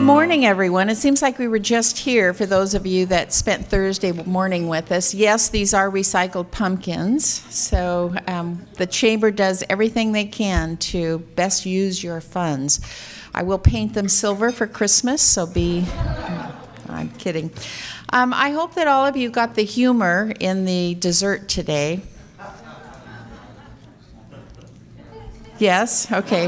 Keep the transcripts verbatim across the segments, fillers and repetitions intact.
morning, everyone. It seems like we were just here for those of you that spent Thursday morning with us. Yes, these are recycled pumpkins, so um, the Chamber does everything they can to best use your funds. I will paint them silver for Christmas, so be... I'm kidding. Um, I hope that all of you got the humor in the dessert today. Yes? Okay.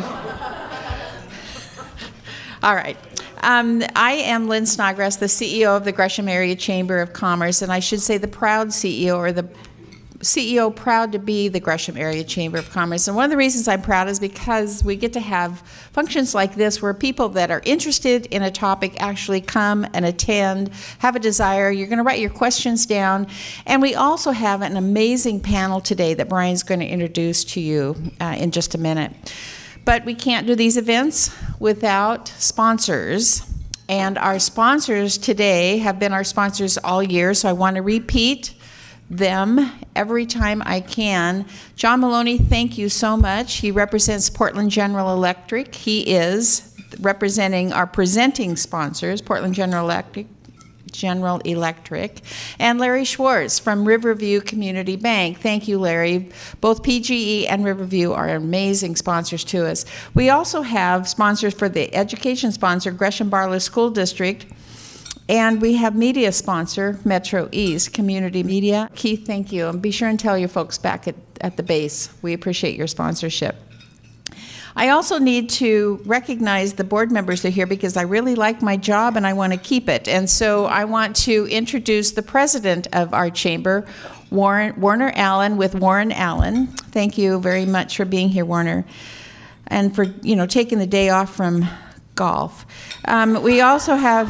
All right. Um, I am Lynn Snodgrass, the C E O of the Gresham Area Chamber of Commerce, and I should say the proud C E O, or the C E O proud to be the Gresham Area Chamber of Commerce. And one of the reasons I'm proud is because we get to have functions like this where people that are interested in a topic actually come and attend, have a desire. You're going to write your questions down. And we also have an amazing panel today that Brian's going to introduce to you uh, in just a minute. But we can't do these events without sponsors. And our sponsors today have been our sponsors all year, so I want to repeat them every time I can. John Maloney, thank you so much. He represents Portland General Electric. He is representing our presenting sponsors, Portland General Electric, General Electric, and Larry Schwartz from Riverview Community Bank. Thank you, Larry. Both P G E and Riverview are amazing sponsors to us. We also have sponsors for the education sponsor, Gresham Barlow School District, and we have media sponsor, MetroEast Community Media. Keith, thank you. And be sure and tell your folks back at, at the base. We appreciate your sponsorship. I also need to recognize the board members that are here because I really like my job and I want to keep it. And so I want to introduce the president of our chamber, Warren, Warner Allen with Warren Allen. Thank you very much for being here, Warner, and for you know taking the day off from golf. Um, we also have...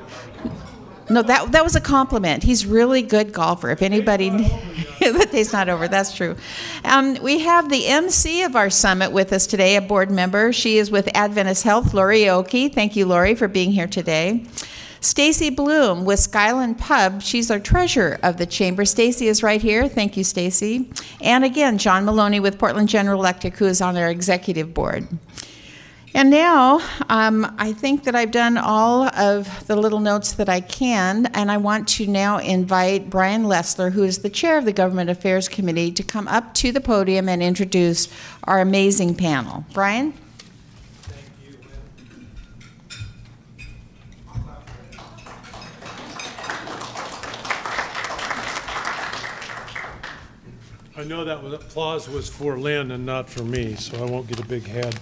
No, that, that was a compliment. He's a really good golfer. If anybody, the day's not over, that's true. Um, we have the M C of our summit with us today, a board member. She is with Adventist Health, Lori Oki. Thank you, Lori, for being here today. Stacy Bloom with Skyland Pub. She's our treasurer of the chamber. Stacy is right here. Thank you, Stacy. And again, John Maloney with Portland General Electric, who is on our executive board. And now, um, I think that I've done all of the little notes that I can, and I want to now invite Brian Lessler, who is the chair of the Government Affairs Committee, to come up to the podium and introduce our amazing panel. Brian? Thank you, Lynn. I know that was, applause was for Lynn and not for me, so I won't get a big head.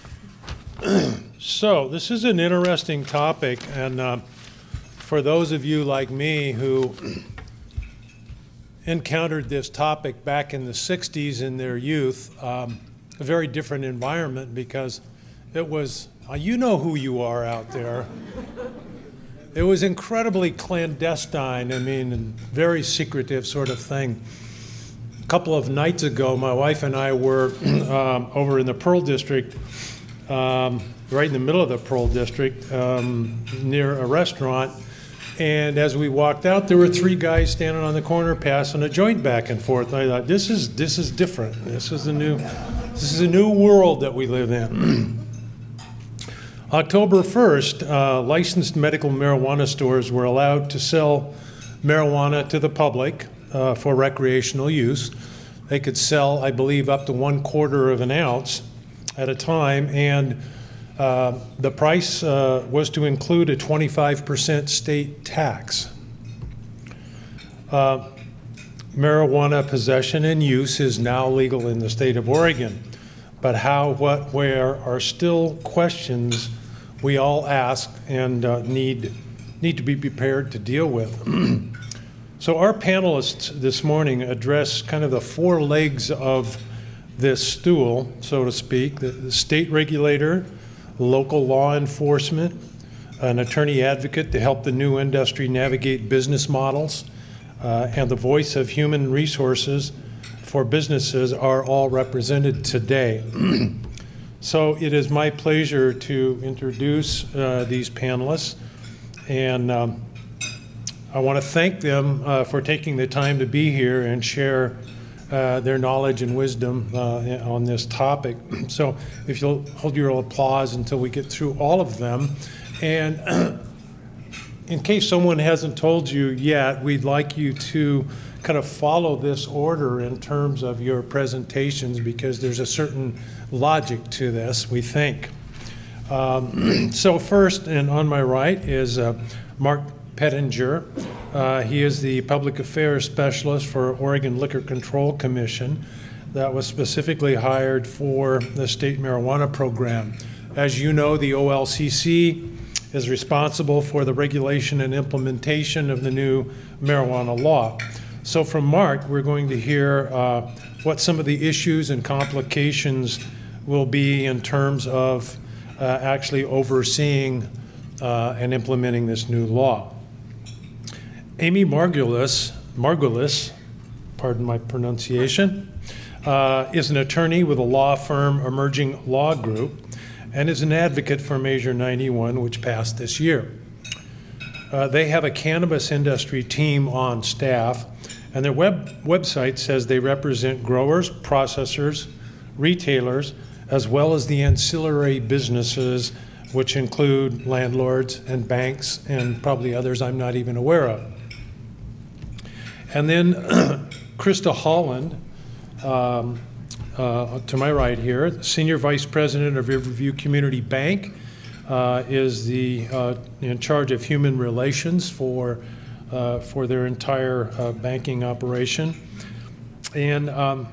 So this is an interesting topic, and uh, for those of you like me who encountered this topic back in the sixties in their youth, um, a very different environment because it was, uh, you know who you are out there. It was incredibly clandestine, I mean, and very secretive sort of thing. A couple of nights ago, my wife and I were um, over in the Pearl District, Um, right in the middle of the Pearl District, um, near a restaurant, and as we walked out, there were three guys standing on the corner passing a joint back and forth. And I thought, this is this is different. This is a new this is a new world that we live in. October first, uh, licensed medical marijuana stores were allowed to sell marijuana to the public uh, for recreational use. They could sell, I believe, up to one quarter of an ounce at a time, and uh, the price uh, was to include a twenty-five percent state tax. Uh, marijuana possession and use is now legal in the state of Oregon, but how, what, where are still questions we all ask and uh, need, need to be prepared to deal with. So our panelists this morning address kind of the four legs of this stool, so to speak: the, the state regulator, local law enforcement, an attorney advocate to help the new industry navigate business models, uh, and the voice of human resources for businesses are all represented today. So it is my pleasure to introduce uh, these panelists, and um, I want to thank them uh, for taking the time to be here and share Uh, their knowledge and wisdom uh, on this topic. So if you'll hold your applause until we get through all of them, And in case someone hasn't told you yet, we'd like you to kind of follow this order in terms of your presentations, because there's a certain logic to this, we think. Um, so first, and on my right, is uh, Mark Pettinger. Uh, he is the Public Affairs Specialist for Oregon Liquor Control Commission that was specifically hired for the state marijuana program. As you know, the O L C C is responsible for the regulation and implementation of the new marijuana law. So from Mark, we're going to hear uh, what some of the issues and complications will be in terms of uh, actually overseeing uh, and implementing this new law. Amy Margolis, Margolis, pardon my pronunciation, uh, is an attorney with a law firm, Emerging Law Group, and is an advocate for Measure ninety-one, which passed this year. Uh, they have a cannabis industry team on staff, and their web website says they represent growers, processors, retailers, as well as the ancillary businesses, which include landlords and banks and probably others I'm not even aware of. And then Krista Holland, um, uh, to my right here, Senior Vice President of Riverview Community Bank, uh, is the uh, in charge of human relations for uh, for their entire uh, banking operation. And um,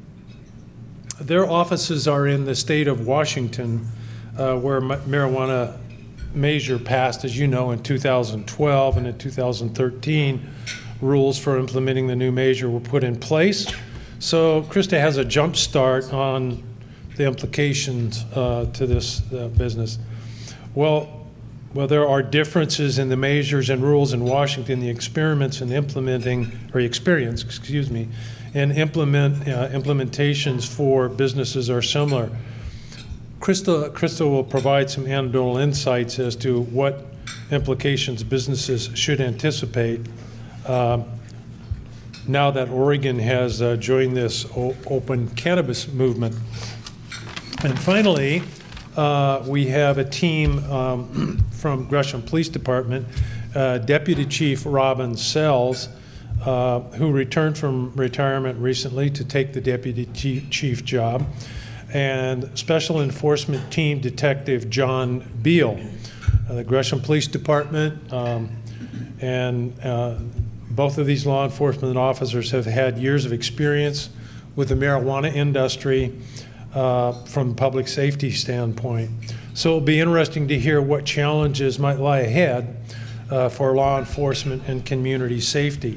their offices are in the state of Washington, uh, where ma marijuana measure passed, as you know, in two thousand twelve, and in two thousand thirteen, rules for implementing the new measure were put in place. So Krista has a jump start on the implications uh, to this uh, business. Well, well, there are differences in the measures and rules in Washington. The experiments in implementing, or experience, excuse me, and implement uh, implementations for businesses are similar. Krista, Krista will provide some anecdotal insights as to what implications businesses should anticipate uh, now that Oregon has uh, joined this o open cannabis movement. And finally, uh, we have a team um, from Gresham Police Department, uh, Deputy Chief Robin Sells, uh, who returned from retirement recently to take the Deputy Chief job, and Special Enforcement Team Detective John Beal. Uh, the Gresham Police Department um, and uh, both of these law enforcement officers have had years of experience with the marijuana industry uh, from a public safety standpoint. So it'll be interesting to hear what challenges might lie ahead uh, for law enforcement and community safety.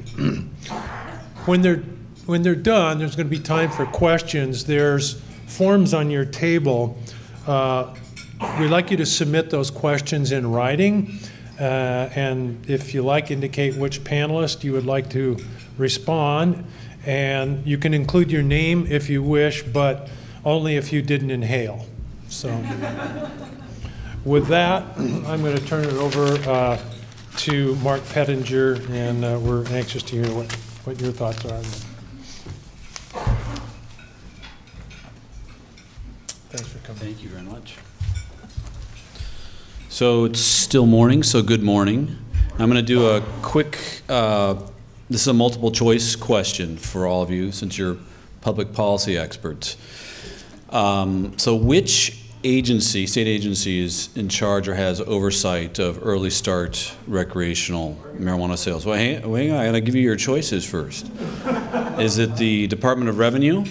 When they're, when they're done, there's going to be time for questions. There's forms on your table. Uh, we'd like you to submit those questions in writing. Uh, and if you like, indicate which panelist you would like to respond. And you can include your name if you wish, but only if you didn't inhale. So with that, I'm going to turn it over uh, to Mark Pettinger, and uh, we're anxious to hear what, what your thoughts are. Thanks for coming. Thank you very much. So it's still morning, so good morning. I'm going to do a quick, uh, this is a multiple choice question for all of you since you're public policy experts. Um, so which agency, state agency is in charge or has oversight of early start recreational marijuana sales? Well, hang, hang on, I got to give you your choices first. Is it the Department of Revenue?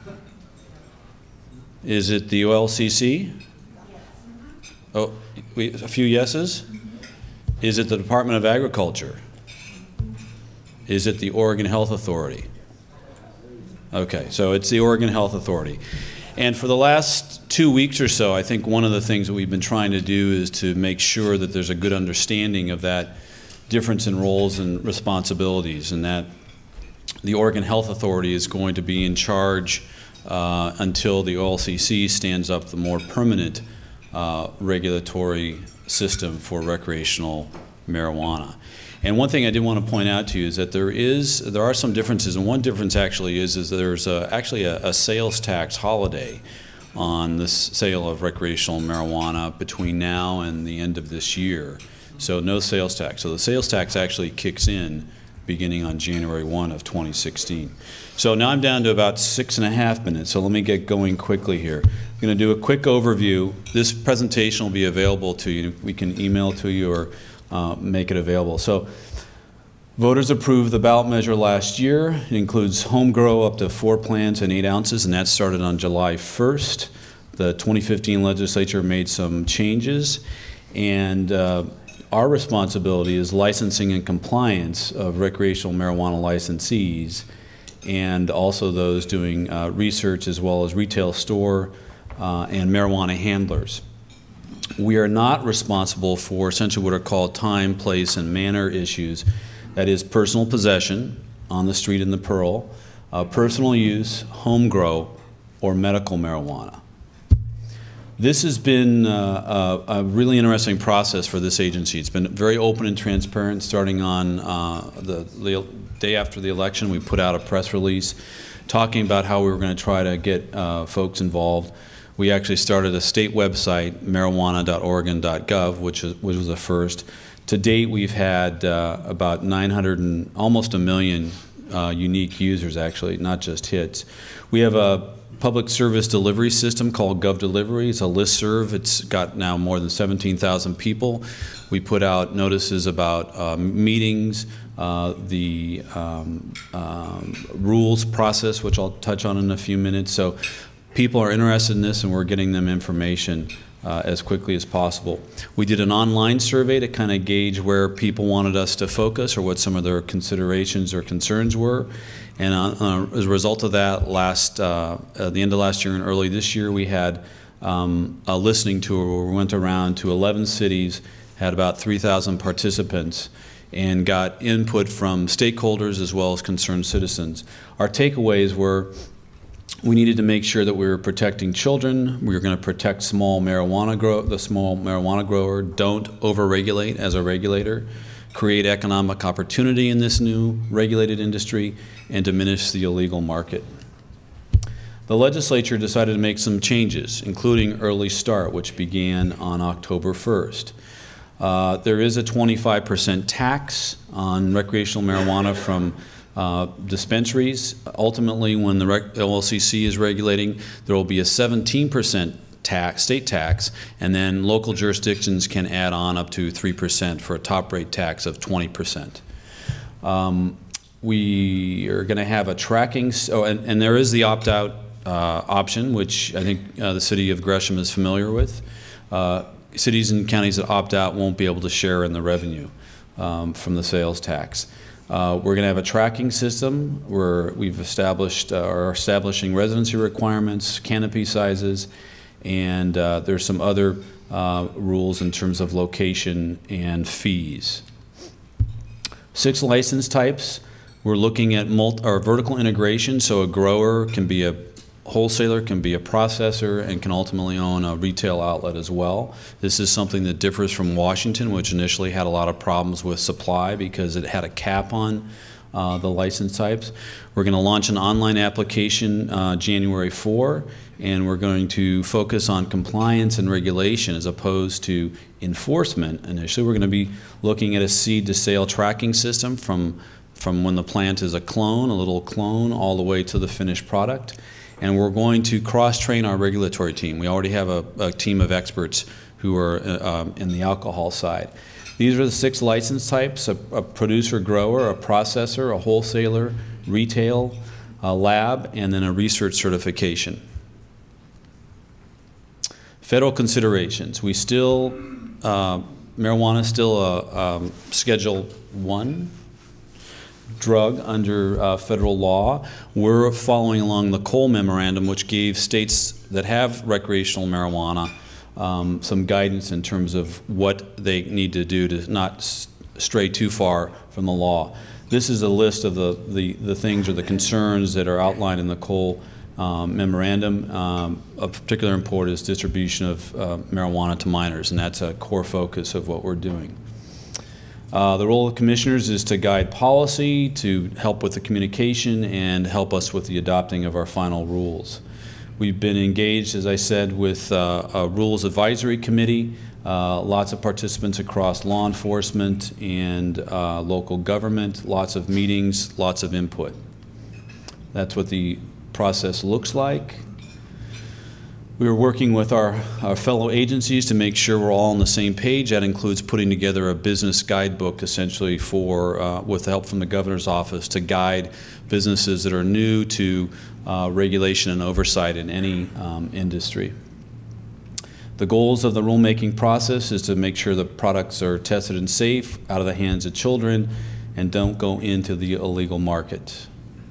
Is it the O L C C? Oh, we, a few yeses. Is it the Department of Agriculture? Is it the Oregon Health Authority? Okay, so it's the Oregon Health Authority. And for the last two weeks or so, I think one of the things that we've been trying to do is to make sure that there's a good understanding of that difference in roles and responsibilities, and that the Oregon Health Authority is going to be in charge uh, until the O L C C stands up the more permanent Uh, regulatory system for recreational marijuana. And one thing I did want to point out to you is that there is there are some differences, and one difference actually is is there's a, actually a, a sales tax holiday on the sale of recreational marijuana between now and the end of this year. So no sales tax. So the sales tax actually kicks in beginning on January first of twenty sixteen. So now I'm down to about six and a half minutes, so let me get going quickly here. I'm going to do a quick overview. This presentation will be available to you. We can email to you or uh, make it available. So voters approved the ballot measure last year. It includes home grow up to four plants and eight ounces, and that started on July first. The twenty fifteen legislature made some changes, and uh, our responsibility is licensing and compliance of recreational marijuana licensees and also those doing uh, research as well as retail store uh, and marijuana handlers. We are not responsible for essentially what are called time, place, and manner issues. That is personal possession on the street in the Pearl, uh, personal use, home grow, or medical marijuana. This has been uh, a, a really interesting process for this agency. It's been very open and transparent. Starting on uh, the, the day after the election, we put out a press release talking about how we were going to try to get uh, folks involved. We actually started a state website, marijuana dot oregon dot gov, which, is, which was a first. To date, we've had uh, about nine hundred and almost a million uh, unique users, actually, not just hits. We have a public service delivery system called GovDelivery. It's a listserv. It's got now more than seventeen thousand people. We put out notices about uh, meetings, uh, the um, um, rules process, which I'll touch on in a few minutes. So people are interested in this, and we're getting them information uh, as quickly as possible. We did an online survey to kind of gauge where people wanted us to focus or what some of their considerations or concerns were. And uh, as a result of that, last uh, at the end of last year and early this year, we had um, a listening tour where we went around to eleven cities, had about three thousand participants, and got input from stakeholders as well as concerned citizens. Our takeaways were we needed to make sure that we were protecting children. We were going to protect small marijuana grow the small marijuana grower. Don't overregulate as a regulator. Create economic opportunity in this new regulated industry, and diminish the illegal market. The legislature decided to make some changes, including early start, which began on October first. Uh, there is a twenty-five percent tax on recreational marijuana from uh, dispensaries. Ultimately, when the L L C C is regulating, there will be a seventeen percent tax, state tax, and then local jurisdictions can add on up to three percent for a top rate tax of twenty percent. Um, we are going to have a tracking, oh, and, and there is the opt-out uh, option, which I think uh, the city of Gresham is familiar with. Uh, cities and counties that opt out won't be able to share in the revenue um, from the sales tax. Uh, we're going to have a tracking system where we've established, uh, are establishing residency requirements, canopy sizes, and uh, there's some other uh, rules in terms of location and fees. Six license types. We're looking at multi or vertical integration, so a grower can be a wholesaler, can be a processor, and can ultimately own a retail outlet as well. This is something that differs from Washington, which initially had a lot of problems with supply because it had a cap on uh, the license types. We're going to launch an online application uh, January fourth, and we're going to focus on compliance and regulation as opposed to enforcement initially. We're going to be looking at a seed to sale tracking system from, from when the plant is a clone, a little clone, all the way to the finished product. And we're going to cross-train our regulatory team. We already have a, a team of experts who are uh, um, in the alcohol side. These are the six license types: a, a producer grower, a processor, a wholesaler, retail, a lab, and then a research certification. Federal considerations. We still, uh, marijuana is still a um, Schedule One drug under uh, federal law. We're following along the Cole Memorandum, which gave states that have recreational marijuana um, some guidance in terms of what they need to do to not stray too far from the law. This is a list of the, the, the things or the concerns that are outlined in the Cole um, Memorandum. Um, of particular import is distribution of uh, marijuana to minors, and that's a core focus of what we're doing. Uh, the role of commissioners is to guide policy, to help with the communication, and help us with the adopting of our final rules. We've been engaged, as I said, with uh, a Rules Advisory Committee, uh, lots of participants across law enforcement and uh, local government, lots of meetings, lots of input. That's what the process looks like. We are working with our, our fellow agencies to make sure we're all on the same page. That includes putting together a business guidebook, essentially, for, uh, with help from the governor's office, to guide businesses that are new to uh, regulation and oversight in any um, industry. The goals of the rulemaking process is to make sure the products are tested and safe, out of the hands of children, and don't go into the illegal market.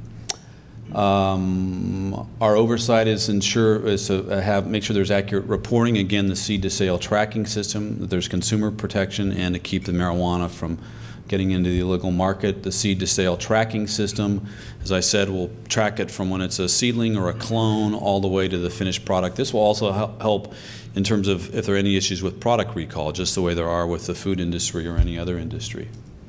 Um, our oversight is ensure is to have make sure there's accurate reporting. Again, the seed to sale tracking system, that there's consumer protection, and to keep the marijuana from getting into the illegal market. The seed to sale tracking system, as I said, will track it from when it's a seedling or a clone all the way to the finished product. This will also help in terms of if there are any issues with product recall, just the way there are with the food industry or any other industry.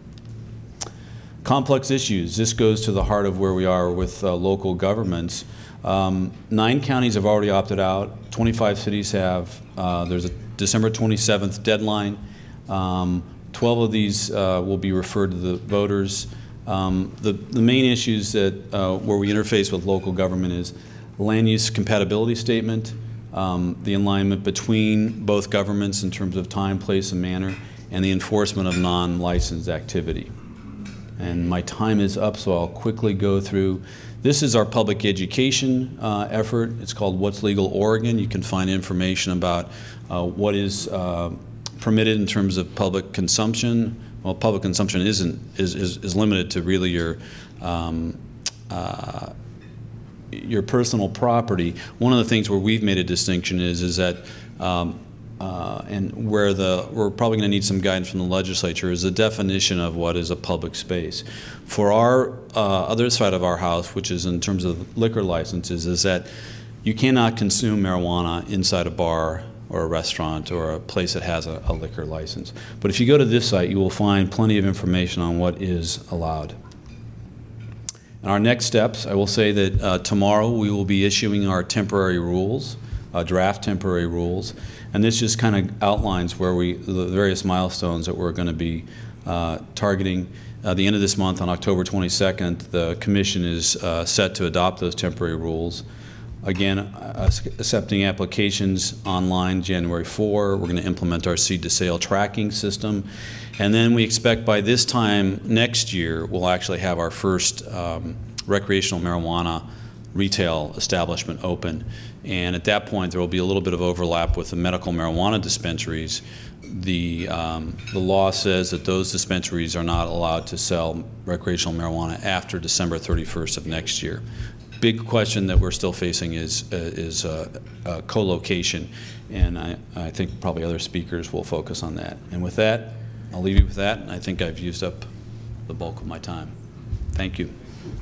Complex issues. This goes to the heart of where we are with uh, local governments. Um, nine counties have already opted out. twenty-five cities have. Uh, there's a December twenty-seventh deadline. Um, twelve of these uh, will be referred to the voters. Um, the, the main issues that uh, where we interface with local government is land use compatibility statement, um, the alignment between both governments in terms of time, place, and manner, and the enforcement of non-licensed activity. And my time is up, so I'll quickly go through. This is our public education uh, effort. It's called What's Legal Oregon. You can find information about uh, what is uh, permitted in terms of public consumption. Well, public consumption isn't is is, is limited to really your um, uh, your personal property. One of the things where we've made a distinction is is that. Um, Uh, and where the we're probably going to need some guidance from the legislature is the definition of what is a public space. For our uh, other side of our house, which is in terms of liquor licenses, is that you cannot consume marijuana inside a bar or a restaurant or a place that has a, a liquor license. But if you go to this site, you will find plenty of information on what is allowed. And our next steps, I will say that uh, tomorrow we will be issuing our temporary rules, uh, draft temporary rules. And this just kind of outlines where we, the various milestones that we're going to be uh, targeting. Uh, the end of this month, on October twenty-second, the Commission is uh, set to adopt those temporary rules. Again, uh, accepting applications online January fourth. We're going to implement our seed to sale tracking system. And then we expect by this time next year, we'll actually have our first um, recreational marijuana retail establishment open. And at that point, there will be a little bit of overlap with the medical marijuana dispensaries. The, um, the law says that those dispensaries are not allowed to sell recreational marijuana after December thirty-first of next year. Big question that we're still facing is, uh, is uh, uh, co-location, and I, I think probably other speakers will focus on that. And with that, I'll leave you with that, and I think I've used up the bulk of my time. Thank you.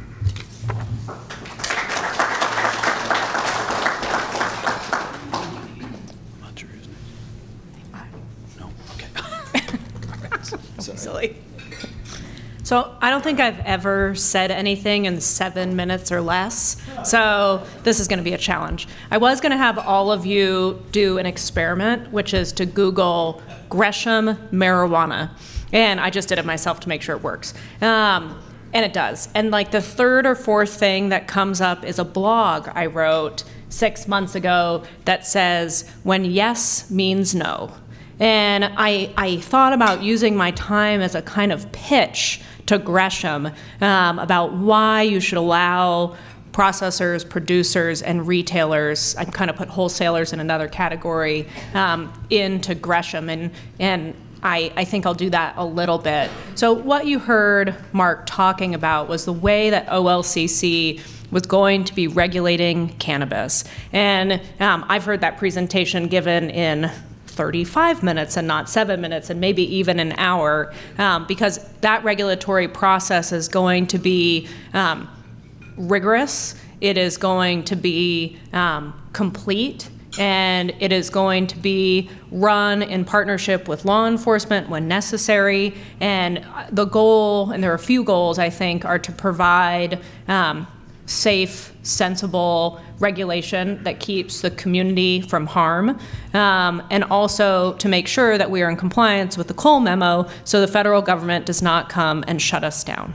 Silly. So I don't think I've ever said anything in seven minutes or less, so this is going to be a challenge. I was going to have all of you do an experiment, which is to Google Gresham marijuana, and I just did it myself to make sure it works. Um, and it does. And like the third or fourth thing that comes up is a blog I wrote six months ago that says, when yes means no. And I, I thought about using my time as a kind of pitch to Gresham um, about why you should allow processors, producers, and retailers, I kind of put wholesalers in another category, um, into Gresham. And, and I, I think I'll do that a little bit. So what you heard Mark talking about was the way that O L C C was going to be regulating cannabis. And um, I've heard that presentation given in thirty-five minutes and not seven minutes and maybe even an hour, um, because that regulatory process is going to be um, rigorous, it is going to be um, complete, and it is going to be run in partnership with law enforcement when necessary. And the goal, and there are a few goals I think, are to provide um, safe, sensible regulation that keeps the community from harm, um, and also to make sure that we are in compliance with the Cole memo so the federal government does not come and shut us down.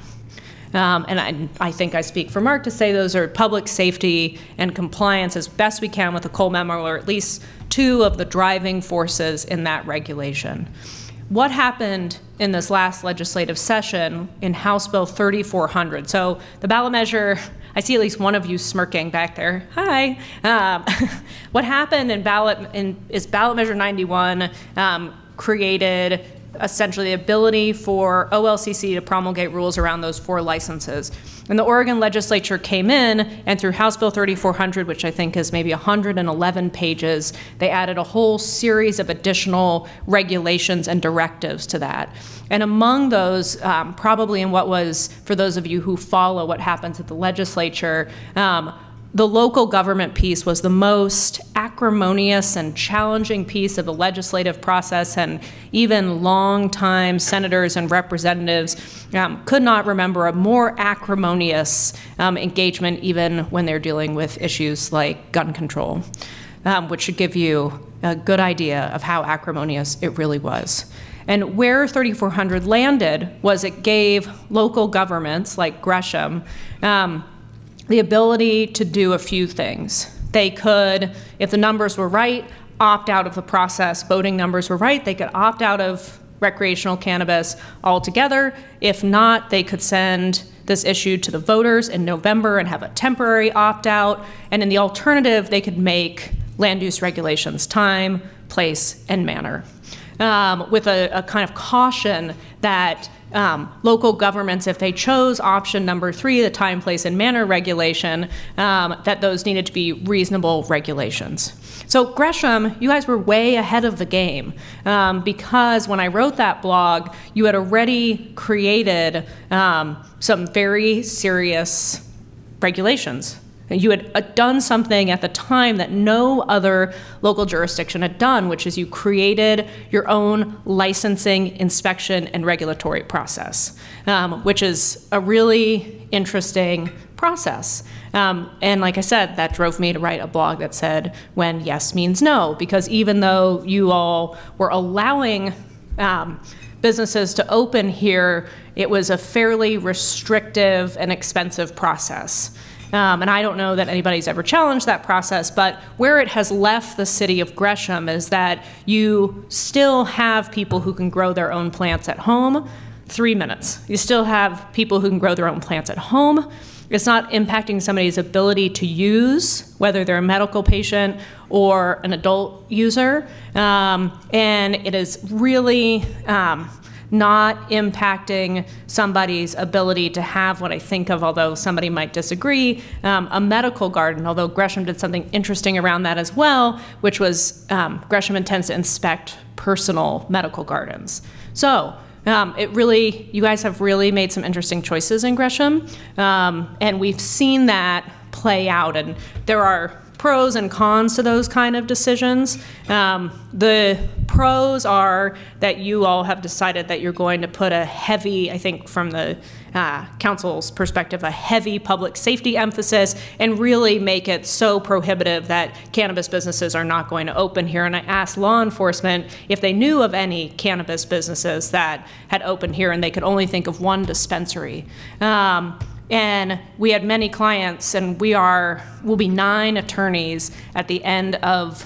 Um, and I, I think I speak for Mark to say those are public safety and compliance as best we can with the Cole memo, or at least two of the driving forces in that regulation. What happened in this last legislative session in House Bill thirty-four hundred? So the ballot measure, I see at least one of you smirking back there. Hi. Um, what happened in ballot in, is ballot measure ninety-one um, created essentially the ability for O L C C to promulgate rules around those four licenses. And the Oregon legislature came in, and through House Bill thirty-four hundred, which I think is maybe one hundred eleven pages, they added a whole series of additional regulations and directives to that. And among those, um, probably in what was, for those of you who follow what happens at the legislature, um, the local government piece was the most acrimonious and challenging piece of the legislative process, and even longtime senators and representatives um, could not remember a more acrimonious um, engagement, even when they're dealing with issues like gun control, um, which should give you a good idea of how acrimonious it really was. And where thirty-four hundred landed was it gave local governments like Gresham um, the ability to do a few things. They could, if the numbers were right, opt out of the process. Voting numbers were right, they could opt out of recreational cannabis altogether. If not, they could send this issue to the voters in November and have a temporary opt-out. And in the alternative, they could make land use regulations time, place, and manner. Um, with a, a kind of caution that Um, local governments, if they chose option number three, the time, place, and manner regulation, um, that those needed to be reasonable regulations. So Gresham, you guys were way ahead of the game um, because when I wrote that blog, you had already created um, some very serious regulations. You had done something at the time that no other local jurisdiction had done, which is you created your own licensing, inspection, and regulatory process, um, which is a really interesting process. Um, and like I said, that drove me to write a blog that said, when yes means no, because even though you all were allowing um, businesses to open here, it was a fairly restrictive and expensive process. Um, and I don't know that anybody's ever challenged that process, but where it has left the city of Gresham is that you still have people who can grow their own plants at home, three minutes. You still have people who can grow their own plants at home. It's not impacting somebody's ability to use, whether they're a medical patient or an adult user. Um, and it is really um, not impacting somebody's ability to have what I think of, although somebody might disagree, um, a medical garden, although Gresham did something interesting around that as well, which was um, Gresham intends to inspect personal medical gardens. So um, it really, you guys have really made some interesting choices in Gresham, um, and we've seen that play out, and there are pros and cons to those kind of decisions. Um, the pros are that you all have decided that you're going to put a heavy, I think from the uh, council's perspective, a heavy public safety emphasis and really make it so prohibitive that cannabis businesses are not going to open here. And I asked law enforcement if they knew of any cannabis businesses that had opened here, and they could only think of one dispensary. Um, And we had many clients, and we are, will be nine attorneys at the end of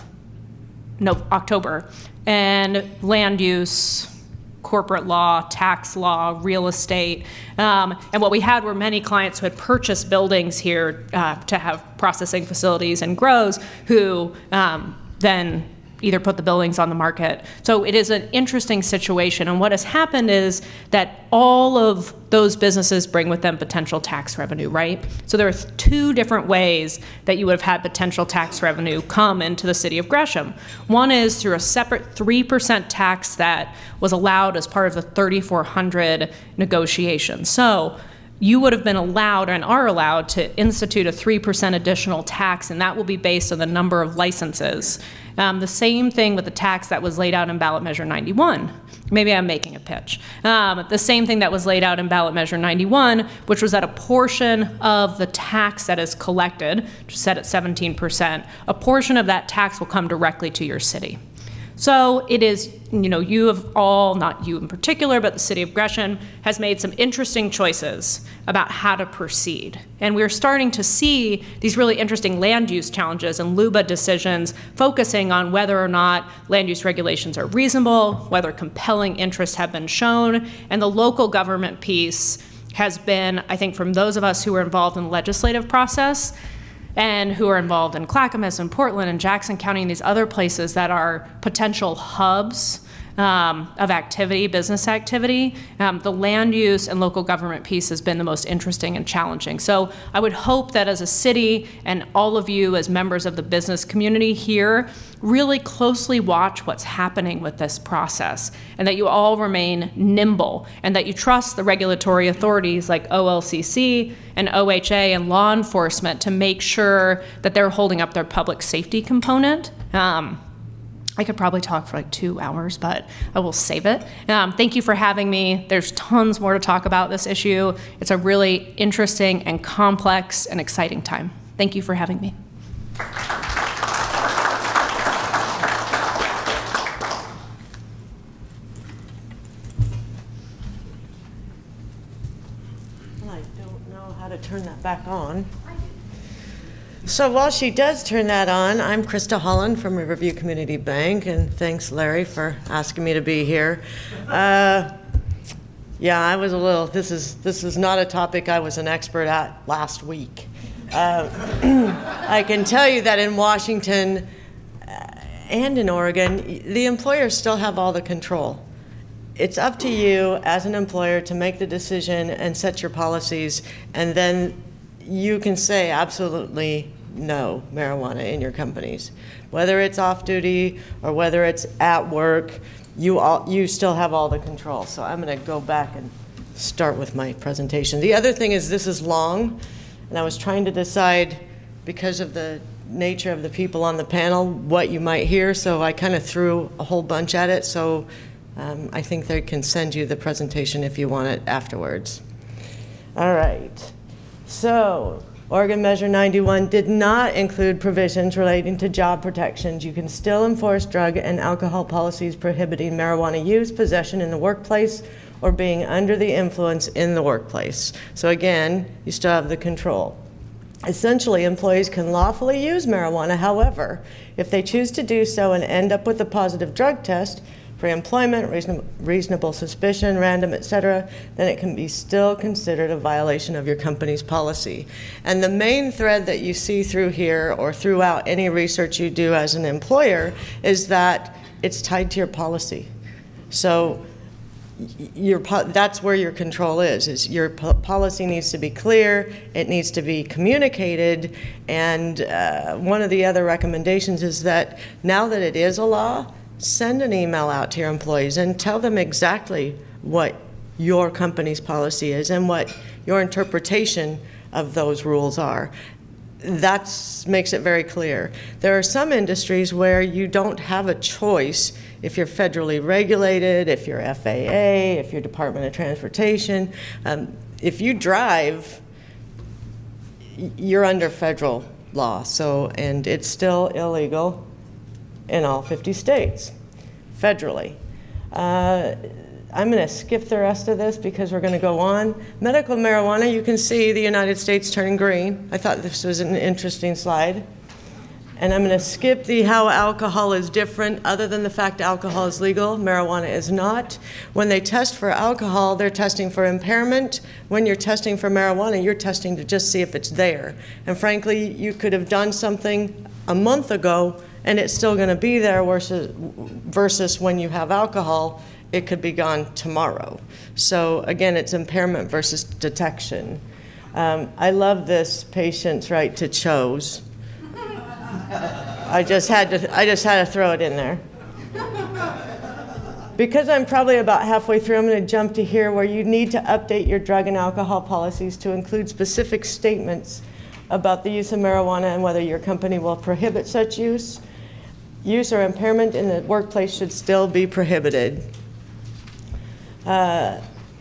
no, October. And land use, corporate law, tax law, real estate. Um, and what we had were many clients who had purchased buildings here uh, to have processing facilities and grows who um, then either put the buildings on the market. So it is an interesting situation, and what has happened is that all of those businesses bring with them potential tax revenue, right? So there are two different ways that you would have had potential tax revenue come into the city of Gresham. One is through a separate three percent tax that was allowed as part of the thirty-four hundred negotiation. So you would have been allowed and are allowed to institute a three percent additional tax, and that will be based on the number of licenses. Um, the same thing with the tax that was laid out in ballot measure ninety-one. Maybe I'm making a pitch. Um, the same thing that was laid out in ballot measure ninety-one, which was that a portion of the tax that is collected, which is set at seventeen percent, a portion of that tax will come directly to your city. So it is, you know, you have all, not you in particular, but the city of Gresham has made some interesting choices about how to proceed. And we're starting to see these really interesting land use challenges and L U B A decisions focusing on whether or not land use regulations are reasonable, whether compelling interests have been shown, and the local government piece has been, I think, from those of us who were involved in the legislative process, and who are involved in Clackamas and Portland and Jackson County and these other places that are potential hubs um, of activity, business activity, um, the land use and local government piece has been the most interesting and challenging. So I would hope that as a city and all of you as members of the business community here really closely watch what's happening with this process, and that you all remain nimble, and that you trust the regulatory authorities like O L C C and O H A and law enforcement to make sure that they're holding up their public safety component. Um, I could probably talk for like two hours, but I will save it. Um, thank you for having me. There's tons more to talk about this issue. It's a really interesting and complex and exciting time. Thank you for having me. Turn that back on. So while she does turn that on, I'm Krista Holland from Riverview Community Bank, and thanks, Larry, for asking me to be here. Uh, yeah, I was a little, this is, this is not a topic I was an expert at last week. Uh, I can tell you that in Washington and in Oregon, the employers still have all the control. It's up to you as an employer to make the decision and set your policies, and then you can say absolutely no marijuana in your companies. Whether it's off-duty or whether it's at work, you, all, you still have all the control. So I'm going to go back and start with my presentation. The other thing is this is long, and I was trying to decide, because of the nature of the people on the panel, what you might hear, so I kind of threw a whole bunch at it. So Um, I think they can send you the presentation if you want it afterwards. All right. So Oregon Measure ninety-one did not include provisions relating to job protections. You can still enforce drug and alcohol policies prohibiting marijuana use, possession in the workplace, or being under the influence in the workplace. So again, you still have the control. Essentially, employees can lawfully use marijuana. However, if they choose to do so and end up with a positive drug test, pre-employment, reasonable, reasonable suspicion, random, et cetera, then it can be still considered a violation of your company's policy. And the main thread that you see through here or throughout any research you do as an employer is that it's tied to your policy. So your, that's where your control is, is your po policy needs to be clear, it needs to be communicated, and uh, one of the other recommendations is that now that it is a law, send an email out to your employees and tell them exactly what your company's policy is and what your interpretation of those rules are. That makes it very clear. There are some industries where you don't have a choice if you're federally regulated, if you're F A A, if you're Department of Transportation. Um, if you drive, you're under federal law, so, and it's still illegal in all fifty states, federally. Uh, I'm going to skip the rest of this because we're going to go on. Medical marijuana, you can see the United States turning green. I thought this was an interesting slide. And I'm going to skip the how alcohol is different. Other than the fact alcohol is legal, marijuana is not. When they test for alcohol, they're testing for impairment. When you're testing for marijuana, you're testing to just see if it's there. And frankly, you could have done something a month ago and it's still going to be there, versus, versus when you have alcohol, it could be gone tomorrow. So again, it's impairment versus detection. Um, I love this patient's right to chose. I just had to, I just had to throw it in there. because I'm probably about halfway through, I'm going to jump to here where you need to update your drug and alcohol policies to include specific statements about the use of marijuana and whether your company will prohibit such use. Use or impairment in the workplace should still be prohibited. Uh,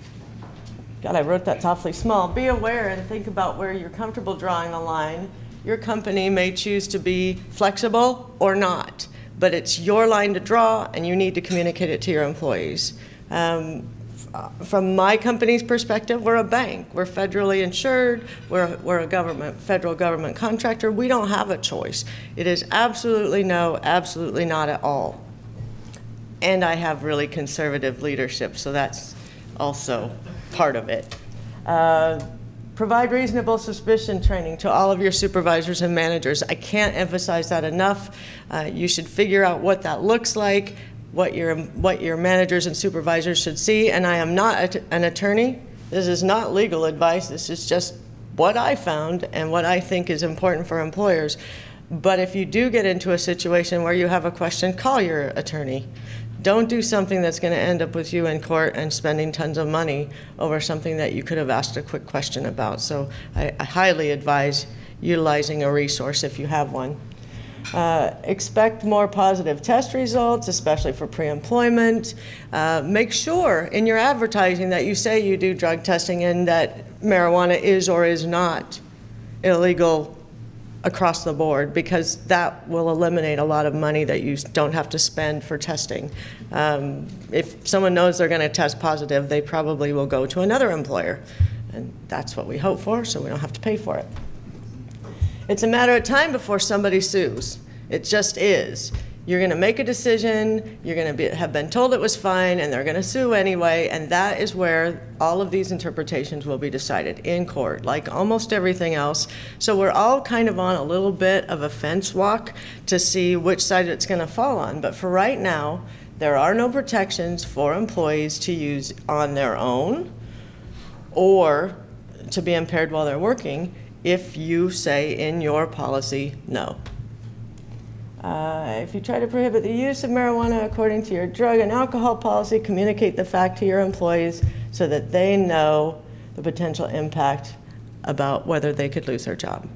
God, I wrote that awfully small. Be aware and think about where you're comfortable drawing a line. Your company may choose to be flexible or not, but it's your line to draw, and you need to communicate it to your employees. Um, from my company's perspective, we're a bank. We're federally insured. We're, we're a government, federal government contractor. We don't have a choice. It is absolutely no, absolutely not at all. And I have really conservative leadership, so that's also part of it. Uh, provide reasonable suspicion training to all of your supervisors and managers. I can't emphasize that enough. Uh, you should figure out what that looks like, what your, what your managers and supervisors should see. And I am not a, an attorney. This is not legal advice. This is just what I found and what I think is important for employers. But if you do get into a situation where you have a question, call your attorney. Don't do something that's going to end up with you in court and spending tons of money over something that you could have asked a quick question about. So I, I highly advise utilizing a resource if you have one. Uh, expect more positive test results, especially for pre-employment. Uh, make sure in your advertising that you say you do drug testing and that marijuana is or is not illegal across the board, because that will eliminate a lot of money that you don't have to spend for testing. Um, if someone knows they're going to test positive, they probably will go to another employer. And that's what we hope for, so we don't have to pay for it. It's a matter of time before somebody sues. It just is. You're going to make a decision, you're going to be, have been told it was fine, and they're going to sue anyway, and that is where all of these interpretations will be decided in court, like almost everything else. So we're all kind of on a little bit of a fence walk to see which side it's going to fall on. But for right now, there are no protections for employees to use on their own or to be impaired while they're working if you say in your policy no. Uh, if you try to prohibit the use of marijuana according to your drug and alcohol policy, communicate the fact to your employees so that they know the potential impact about whether they could lose their job.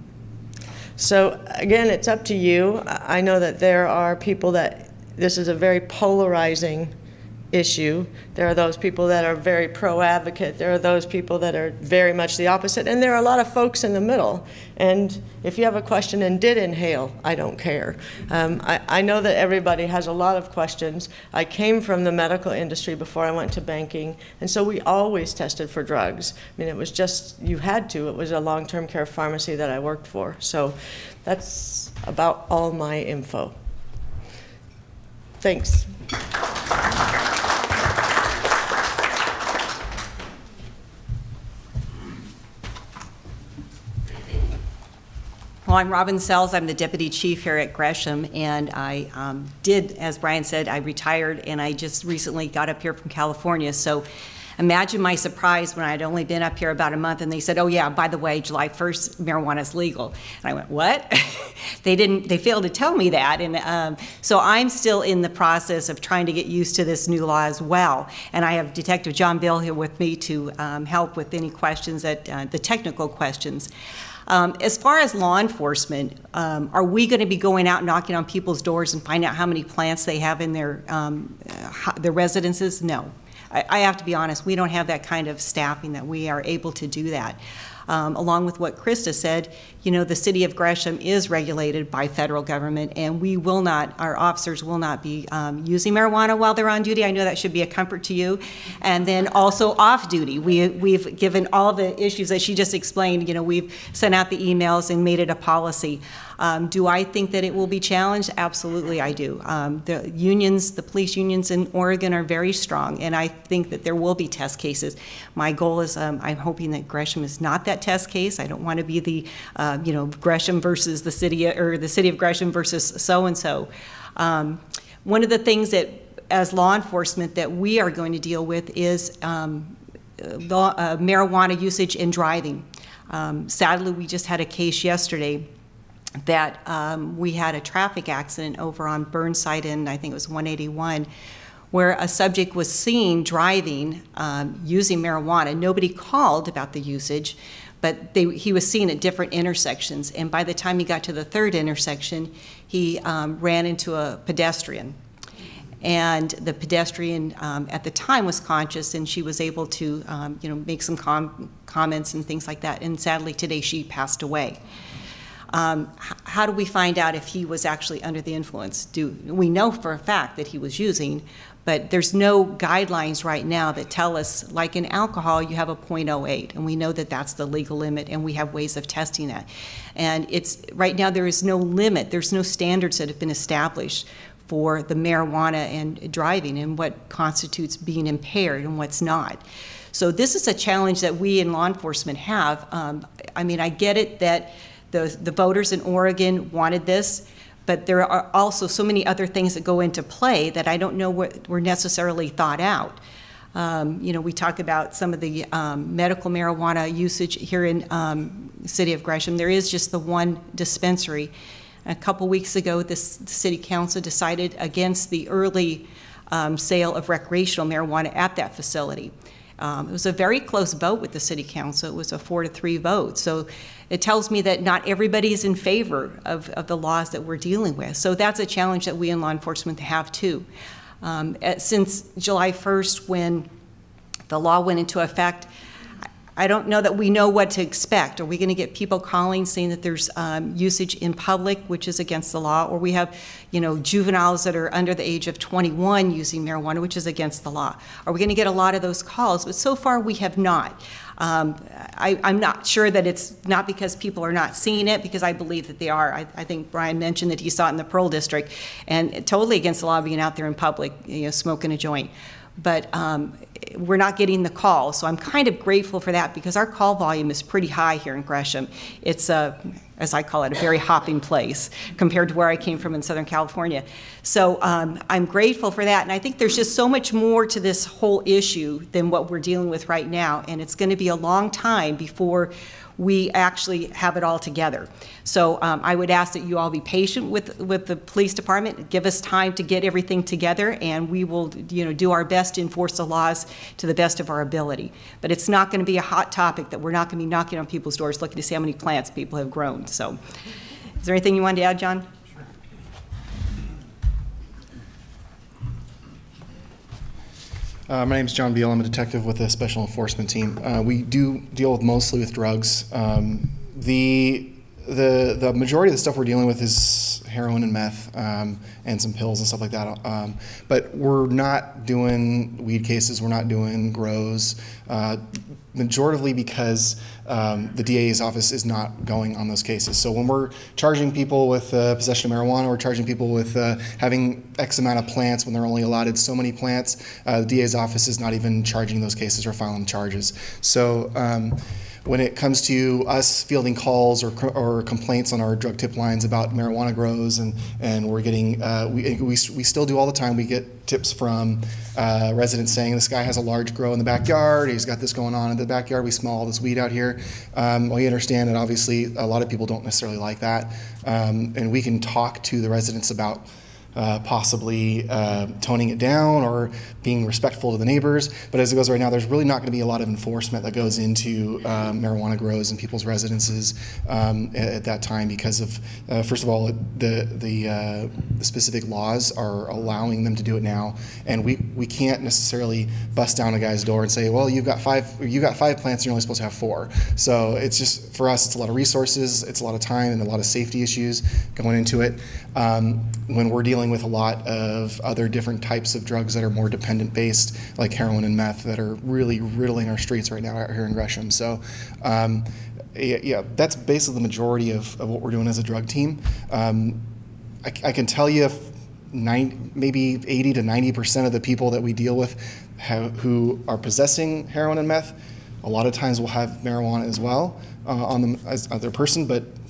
So again, it's up to you. I know that there are people that this is a very polarizing issue. There are those people that are very pro-advocate. There are those people that are very much the opposite. And there are a lot of folks in the middle. And if you have a question and did inhale, I don't care. Um, I, I know that everybody has a lot of questions. I came from the medical industry before I went to banking. And so we always tested for drugs. I mean, it was just, you had to. It was a long-term care pharmacy that I worked for. So that's about all my info. Thanks. Well, I'm Robin Sells. I'm the deputy chief here at Gresham, and I um, did, as Brian said, I retired, and I just recently got up here from California. So imagine my surprise when I'd only been up here about a month, and they said, "Oh yeah, by the way, July first, marijuana is legal." And I went, "What?" They didn't. They failed to tell me that, and um, so I'm still in the process of trying to get used to this new law as well. And I have Detective John Beal here with me to um, help with any questions that uh, the technical questions. Um, as far as law enforcement, um, are we going to be going out knocking on people's doors and find out how many plants they have in their um, uh, their residences? No. I, I have to be honest, we don't have that kind of staffing that we are able to do that. Um, along with what Krista said, you know, the city of Gresham is regulated by federal government, and we will not, our officers will not be um, using marijuana while they're on duty. I know that should be a comfort to you. And then also off duty. We, we've given all the issues that she just explained, you know, we've sent out the emails and made it a policy. Um, do I think that it will be challenged? Absolutely, I do. Um, the unions, the police unions in Oregon are very strong, and I think that there will be test cases. My goal is, um, I'm hoping that Gresham is not that test case. I don't want to be the, uh, you know, Gresham versus the city, or the city of Gresham versus so-and-so. Um, one of the things that, as law enforcement, that we are going to deal with is um, law, uh, marijuana usage in driving. Um, sadly, we just had a case yesterday that um, we had a traffic accident over on Burnside, and I think it was one eighty-one, where a subject was seen driving um, using marijuana. Nobody called about the usage, but they, he was seen at different intersections. And by the time he got to the third intersection, he um, ran into a pedestrian. And the pedestrian um, at the time was conscious, and she was able to um, you know, make some com comments and things like that. And sadly, today she passed away. Um, how do we find out if he was actually under the influence? Do we know for a fact that he was using, but there's no guidelines right now that tell us, like in alcohol, you have a point oh eight, and we know that that's the legal limit, and we have ways of testing that. And it's right now there is no limit, there's no standards that have been established for the marijuana and driving and what constitutes being impaired and what's not. So this is a challenge that we in law enforcement have. Um, I mean, I get it that the, the voters in Oregon wanted this, but there are also so many other things that go into play that I don't know what were necessarily thought out. Um, you know, we talk about some of the um, medical marijuana usage here in um, the city of Gresham. There is just the one dispensary. A couple weeks ago, this, the city council decided against the early um, sale of recreational marijuana at that facility. Um, it was a very close vote with the city council. It was a four to three vote. So it tells me that not everybody is in favor of, of the laws that we're dealing with. So that's a challenge that we in law enforcement have too. Um, since July first, when the law went into effect, I don't know that we know what to expect. Are we going to get people calling saying that there's um, usage in public, which is against the law, or we have, you know, juveniles that are under the age of twenty-one using marijuana, which is against the law? Are we going to get a lot of those calls? But so far we have not. Um, I, I'm not sure that it's not because people are not seeing it, because I believe that they are. I, I think Brian mentioned that he saw it in the Pearl District, and totally against the law being out there in public, you know, smoking a joint. But um, we're not getting the call, so I'm kind of grateful for that, because our call volume is pretty high here in Gresham. It's a, as I call it, a very hopping place compared to where I came from in Southern California. So um, I'm grateful for that, and I think there's just so much more to this whole issue than what we're dealing with right now, and it's going to be a long time before we actually have it all together. So um, I would ask that you all be patient with, with the police department, give us time to get everything together, and we will, you know, do our best to enforce the laws to the best of our ability. But it's not going to be a hot topic that we're not going to be knocking on people's doors looking to see how many plants people have grown. So is there anything you wanted to add, John? Uh, my name is John Beal. I'm a detective with the Special Enforcement Team. Uh, we do deal with mostly with drugs. Um, the, the, the majority of the stuff we're dealing with is heroin and meth um, and some pills and stuff like that. Um, but we're not doing weed cases. We're not doing grows. Uh, majority because um, the D A's office is not going on those cases. So when we're charging people with uh, possession of marijuana, we're charging people with uh, having X amount of plants when they're only allotted so many plants, uh, the D A's office is not even charging those cases or filing charges. So um, when it comes to us fielding calls or, or complaints on our drug tip lines about marijuana grows, and, and we're getting, uh, we, we, we still do all the time, we get tips from uh, residents saying this guy has a large grow in the backyard, he's got this going on in the backyard, we smell all this weed out here. Um, we understand that obviously a lot of people don't necessarily like that, um, and we can talk to the residents about Uh, possibly uh, toning it down or being respectful to the neighbors. But as it goes right now, there's really not going to be a lot of enforcement that goes into uh, marijuana grows in people's residences um, at, at that time because of, uh, first of all, the the, uh, the specific laws are allowing them to do it now, and we we can't necessarily bust down a guy's door and say, well, you've got five you got five plants, you're only supposed to have four. So it's just, for us, it's a lot of resources, it's a lot of time, and a lot of safety issues going into it. Um, when we're dealing with a lot of other different types of drugs that are more dependent based, like heroin and meth, that are really riddling our streets right now out here in Gresham. So um, yeah, yeah, that's basically the majority of, of what we're doing as a drug team. Um, I, I can tell you if nine, maybe eighty to ninety percent of the people that we deal with have, who are possessing heroin and meth, a lot of times will have marijuana as well uh, on them as, as their person, but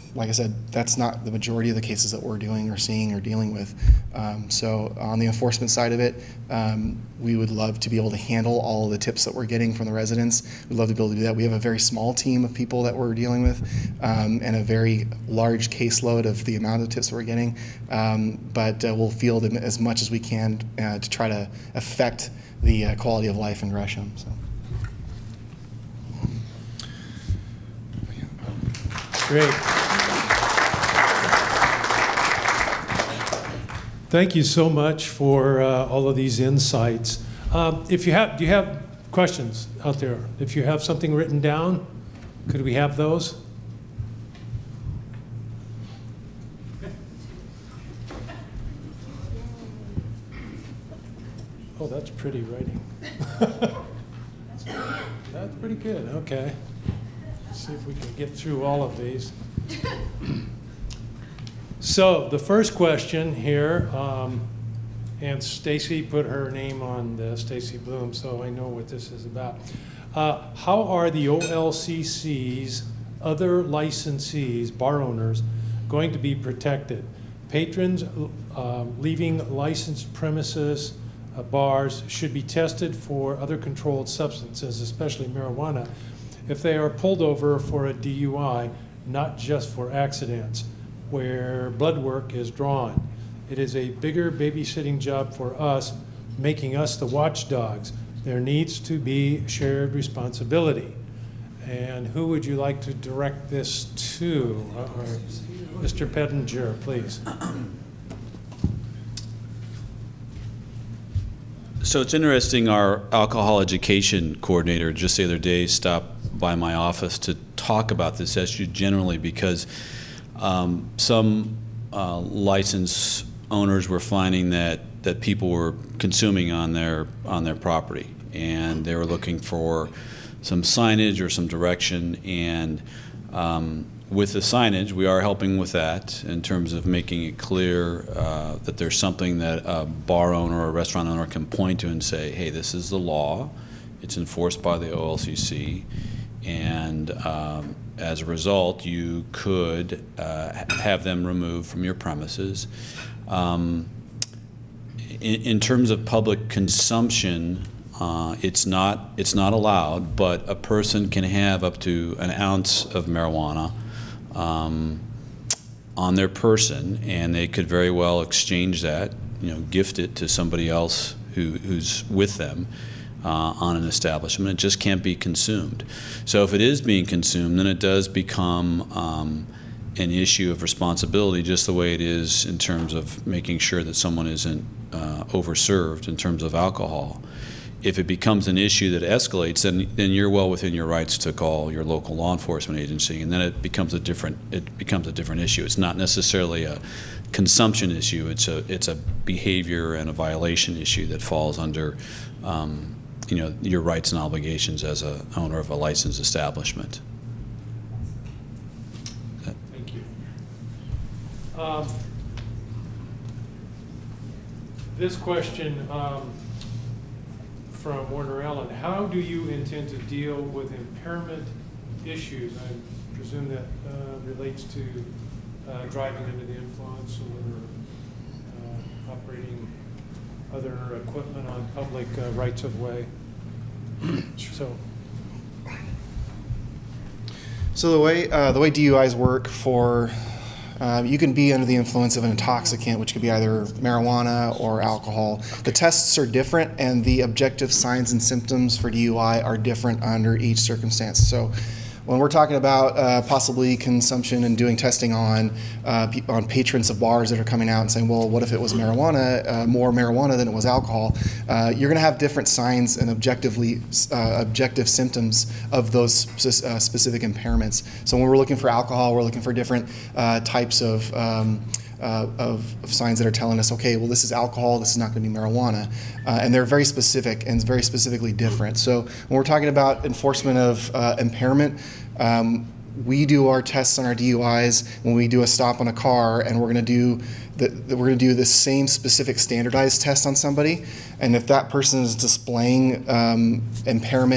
like I said, that's not the majority of the cases that we're doing or seeing or dealing with. Um, so on the enforcement side of it, um, we would love to be able to handle all of the tips that we're getting from the residents. We'd love to be able to do that. We have a very small team of people that we're dealing with, um, and a very large caseload of the amount of tips we're getting. Um, but uh, we'll field them as much as we can uh, to try to affect the uh, quality of life in Gresham. So. Great. Thank you so much for uh, all of these insights. Um, if you have, do you have questions out there? If you have something written down, could we have those? Oh, that's pretty writing. That's pretty good. Okay. Let's see if we can get through all of these. So the first question here, um, and Stacy put her name on this, Stacy Bloom, so I know what this is about. Uh, how are the O L C C's other licensees, bar owners, going to be protected? Patrons uh, leaving licensed premises, uh, bars, should be tested for other controlled substances, especially marijuana, if they are pulled over for a D U I, not just for accidents, where blood work is drawn. It is a bigger babysitting job for us, making us the watchdogs. There needs to be shared responsibility. And who would you like to direct this to? Uh, Mister Pettinger, please. So it's interesting, our alcohol education coordinator just the other day stopped by my office to talk about this issue generally, because um, some uh, license owners were finding that that people were consuming on their on their property, and they were looking for some signage or some direction. And um, with the signage, we are helping with that in terms of making it clear uh, that there's something that a bar owner or a restaurant owner can point to and say, hey, this is the law. It's enforced by the O L C C. And um, as a result, you could uh, have them removed from your premises. Um, in, in terms of public consumption, uh, it's not it's not allowed, but a person can have up to an ounce of marijuana um, on their person, and they could very well exchange that, you know, gift it to somebody else who, who's with them. Uh, on an establishment. It just can't be consumed. So if it is being consumed, then it does become um, an issue of responsibility, just the way it is in terms of making sure that someone isn't uh, overserved in terms of alcohol. If it becomes an issue that escalates, then then you're well within your rights to call your local law enforcement agency, and then it becomes a different it becomes a different issue. It's not necessarily a consumption issue. It's a it's a behavior and a violation issue that falls under um, you know, your rights and obligations as a owner of a licensed establishment. Thank you. Um, this question um, from Warner Allen: how do you intend to deal with impairment issues? I presume that uh, relates to uh, driving under the influence or uh, operating other equipment on public uh, rights of way. So, so the way uh, the way D U Is work for, um, you can be under the influence of an intoxicant, which could be either marijuana or alcohol. The tests are different, and the objective signs and symptoms for D U I are different under each circumstance. So, when we're talking about uh, possibly consumption and doing testing on uh, on patrons of bars that are coming out and saying, well, what if it was marijuana, uh, more marijuana than it was alcohol? Uh, you're going to have different signs and objectively uh, objective symptoms of those spe uh, specific impairments. So when we're looking for alcohol, we're looking for different uh, types of um, Uh, of, of signs that are telling us, okay, well, this is alcohol, this is not going to be marijuana. Uh, and they're very specific and very specifically different. So when we're talking about enforcement of uh, impairment, um, we do our tests on our D U Is when we do a stop on a car, and we're going to do the, the, we're going to do the same specific standardized test on somebody. And if that person is displaying um, impairment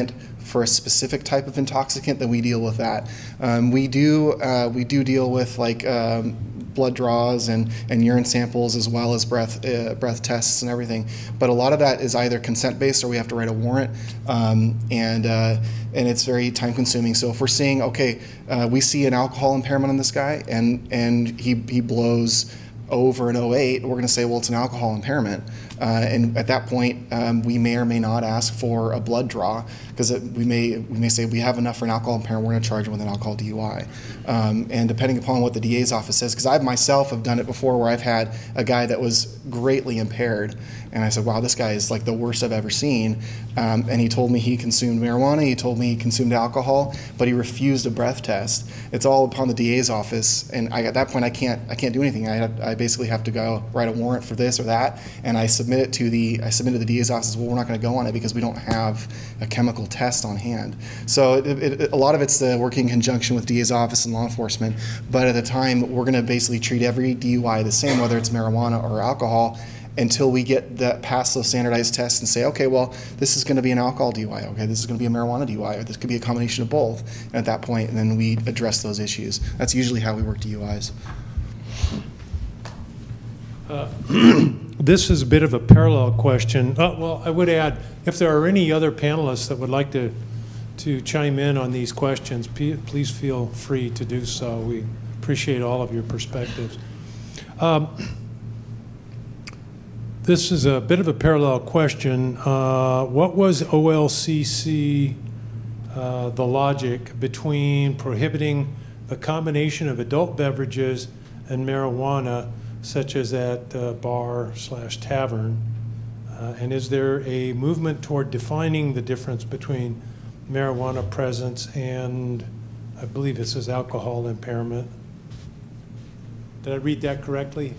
for a specific type of intoxicant, then we deal with that. Um, we do uh, we do deal with like um, blood draws and, and urine samples, as well as breath uh, breath tests and everything. But a lot of that is either consent based or we have to write a warrant, um, and uh, and it's very time consuming. So if we're seeing, okay, uh, we see an alcohol impairment on this guy, and and he he blows over an oh eight, we're going to say, well, it's an alcohol impairment. Uh, and at that point, um, we may or may not ask for a blood draw, because we may we may say we have enough for an alcohol impairment, we're going to charge him with an alcohol D U I. Um, and depending upon what the D A's office says, because I myself have done it before where I've had a guy that was greatly impaired, and I said, wow, this guy is like the worst I've ever seen. Um, and he told me he consumed marijuana, he told me he consumed alcohol, but he refused a breath test. It's all upon the D A's office, and I, at that point I can't I can't do anything. I, have, I basically have to go write a warrant for this or that, and I submit it to the I submit to the D A's office. Well, we're not going to go on it because we don't have a chemical test on hand. So it, it, a lot of it's the working in conjunction with D A's office and law enforcement. But at the time, we're going to basically treat every D U I the same, whether it's marijuana or alcohol, until we get that past those standardized tests and say, okay, well, this is going to be an alcohol D U I, okay, this is going to be a marijuana D U I, or this could be a combination of both. And at that point, and then we address those issues. That's usually how we work D U Is. Uh, this is a bit of a parallel question. Uh, well, I would add, if there are any other panelists that would like to to chime in on these questions, please feel free to do so. We appreciate all of your perspectives. Um, This is a bit of a parallel question. Uh, what was O L C C, uh, the logic between prohibiting the combination of adult beverages and marijuana, such as at uh, bar slash tavern? Uh, and is there a movement toward defining the difference between marijuana presence and, I believe it says alcohol impairment? Did I read that correctly?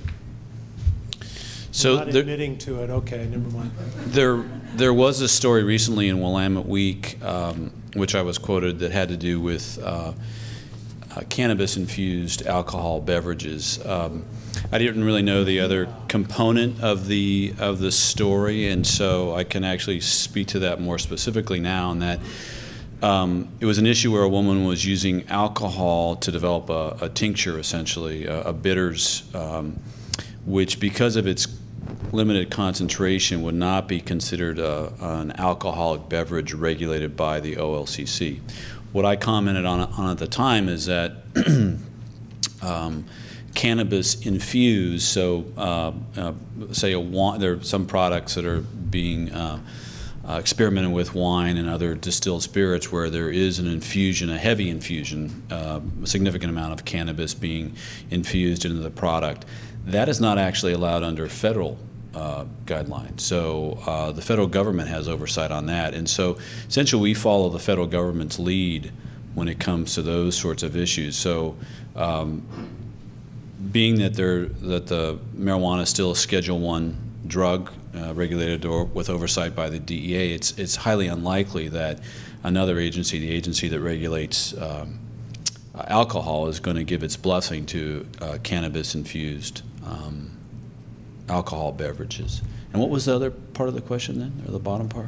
So not there, admitting to it. Okay, never mind. There, there was a story recently in Willamette Week, um, which I was quoted, that had to do with uh, uh, cannabis-infused alcohol beverages. Um, I didn't really know the other component of the of the story, and so I can actually speak to that more specifically now. And that um, it was an issue where a woman was using alcohol to develop a, a tincture, essentially, a, a bitters, um, which, because of its limited concentration, would not be considered a, an alcoholic beverage regulated by the O L C C. What I commented on, on at the time is that um, cannabis infused, so uh, uh, say a wine, there are some products that are being uh, uh, experimented with, wine and other distilled spirits, where there is an infusion, a heavy infusion, uh, a significant amount of cannabis being infused into the product. That is not actually allowed under federal uh, guidelines. So uh, the federal government has oversight on that. And so essentially we follow the federal government's lead when it comes to those sorts of issues. So um, being that, there, that the marijuana is still a Schedule One drug uh, regulated or with oversight by the D E A, it's, it's highly unlikely that another agency, the agency that regulates um, alcohol, is going to give its blessing to uh, cannabis-infused um, alcohol beverages. And what was the other part of the question then, or the bottom part?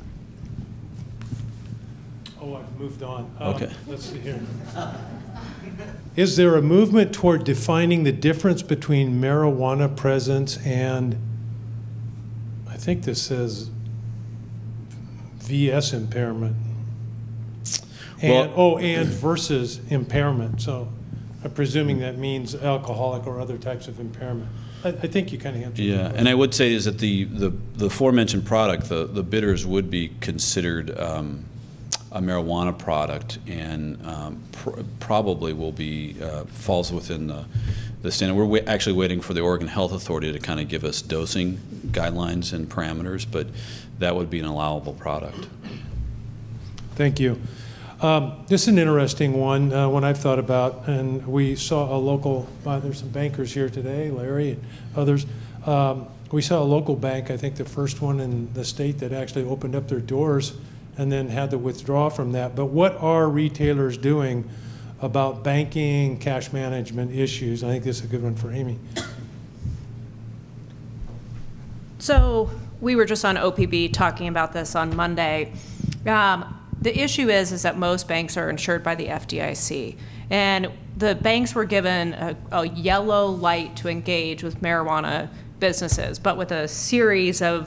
Oh, I've moved on. Um, okay. Let's see here. Is there a movement toward defining the difference between marijuana presence and, I think this says V S impairment? And, Well, oh, and versus impairment. So I'm presuming that means alcoholic or other types of impairment. I, I think you kind of answered yeah, that. and I would say is that the, the, the aforementioned product, the, the bitters, would be considered um, a marijuana product, and um, pr probably will be, uh, falls within the, the standard. We're wa actually waiting for the Oregon Health Authority to kind of give us dosing guidelines and parameters, but that would be an allowable product. Thank you. Um, this is an interesting one, uh, one I've thought about, and we saw a local, uh, there's some bankers here today, Larry and others. Um, we saw a local bank, I think the first one in the state, that actually opened up their doors and then had to withdraw from that. But what are retailers doing about banking, cash management issues? I think this is a good one for Amy. So we were just on O P B talking about this on Monday. Um, the issue is, is that most banks are insured by the F D I C. And the banks were given a, a yellow light to engage with marijuana businesses, but with a series of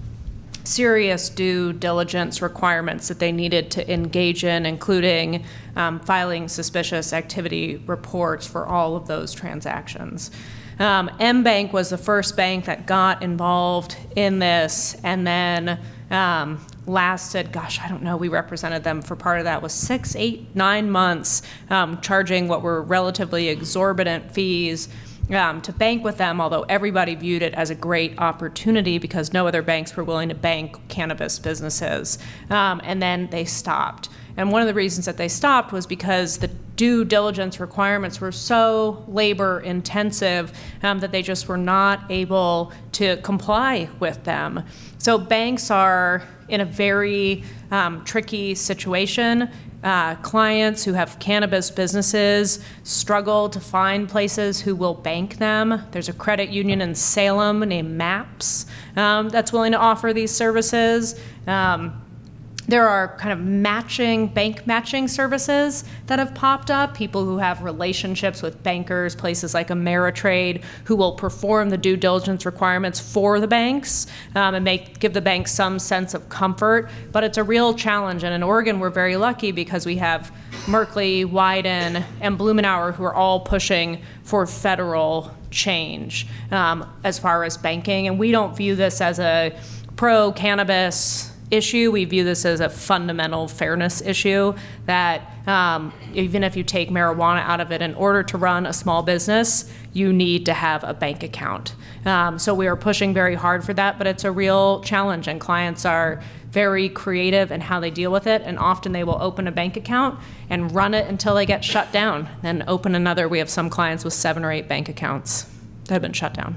serious due diligence requirements that they needed to engage in, including um, filing suspicious activity reports for all of those transactions. Um, M Bank was the first bank that got involved in this, and then um, lasted, gosh, I don't know, we represented them for part of that, was six, eight, nine months, um, charging what were relatively exorbitant fees um, to bank with them, although everybody viewed it as a great opportunity because no other banks were willing to bank cannabis businesses. Um, and then they stopped. And one of the reasons that they stopped was because the due diligence requirements were so labor intensive um, that they just were not able to comply with them. So banks are in a very um, tricky situation. Uh, clients who have cannabis businesses struggle to find places who will bank them. There's a credit union in Salem named MAPS um, that's willing to offer these services. Um, There are kind of matching, bank matching services that have popped up, people who have relationships with bankers, places like Ameritrade, who will perform the due diligence requirements for the banks um, and make, give the banks some sense of comfort. But it's a real challenge, and in Oregon we're very lucky because we have Merkley, Wyden, and Blumenauer who are all pushing for federal change um, as far as banking, and we don't view this as a pro-cannabis issue. We view this as a fundamental fairness issue that um, even if you take marijuana out of it, in order to run a small business, you need to have a bank account. Um, so we are pushing very hard for that, but it's a real challenge, and clients are very creative in how they deal with it, and often they will open a bank account and run it until they get shut down, then open another. We have some clients with seven or eight bank accounts that have been shut down.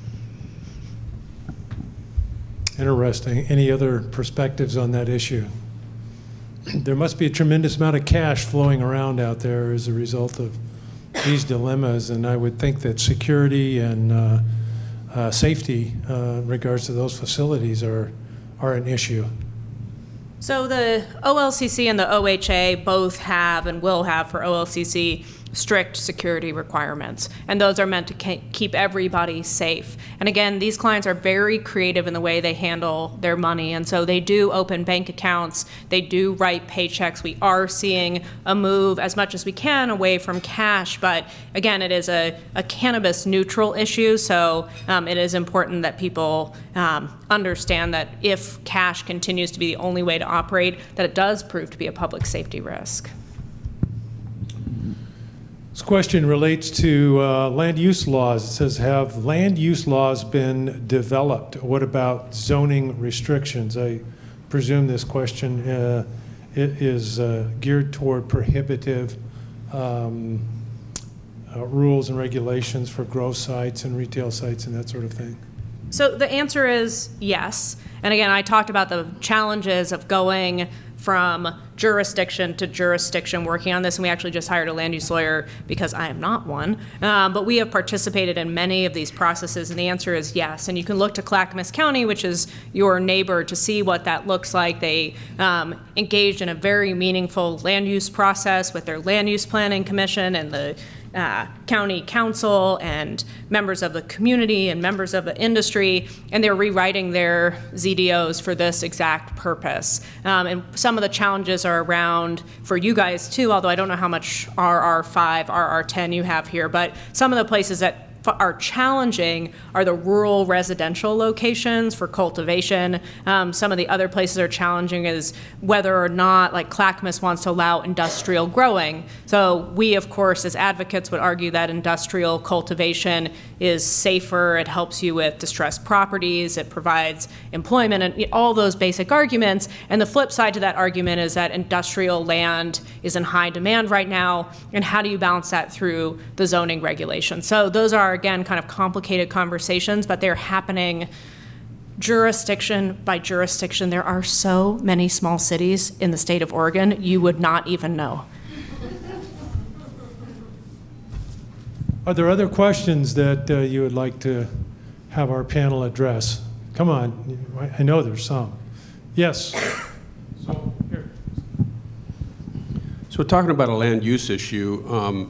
Interesting. Any other perspectives on that issue? There must be a tremendous amount of cash flowing around out there as a result of these dilemmas, and I would think that security and uh, uh, safety uh, in regards to those facilities are, are an issue. So the O L C C and the O H A both have and will have for O L C C strict security requirements, and those are meant to keep everybody safe. And again, these clients are very creative in the way they handle their money, and so they do open bank accounts, they do write paychecks. We are seeing a move as much as we can away from cash, but again, it is a, a cannabis neutral issue, so um, it is important that people um, understand that if cash continues to be the only way to operate, that it does prove to be a public safety risk. This question relates to uh, land use laws. It says, have land use laws been developed? What about zoning restrictions? I presume this question uh, is uh, geared toward prohibitive um, uh, rules and regulations for growth sites and retail sites and that sort of thing. So the answer is yes. And again, I talked about the challenges of going from jurisdiction to jurisdiction working on this, and we actually just hired a land use lawyer because I am not one, um, but we have participated in many of these processes, and the answer is yes. And you can look to Clackamas County, which is your neighbor, to see what that looks like. They um, engaged in a very meaningful land use process with their land use planning commission and the Uh, county council and members of the community and members of the industry, and they're rewriting their Z D Os for this exact purpose. Um, and some of the challenges are around, for you guys too, although I don't know how much R R five, R R ten you have here, but some of the places that are challenging are the rural residential locations for cultivation. Um, some of the other places are challenging is whether or not, like Clackamas wants to allow industrial growing. So we, of course, as advocates would argue that industrial cultivation is safer, it helps you with distressed properties, it provides employment, and all those basic arguments. And the flip side to that argument is that industrial land is in high demand right now, and how do you balance that through the zoning regulations? So those are, again, kind of complicated conversations, but they're happening jurisdiction by jurisdiction. There are so many small cities in the state of Oregon, you would not even know. Are there other questions that uh, you would like to have our panel address? Come on, I know there's some. Yes. So, here. So talking about a land use issue, um,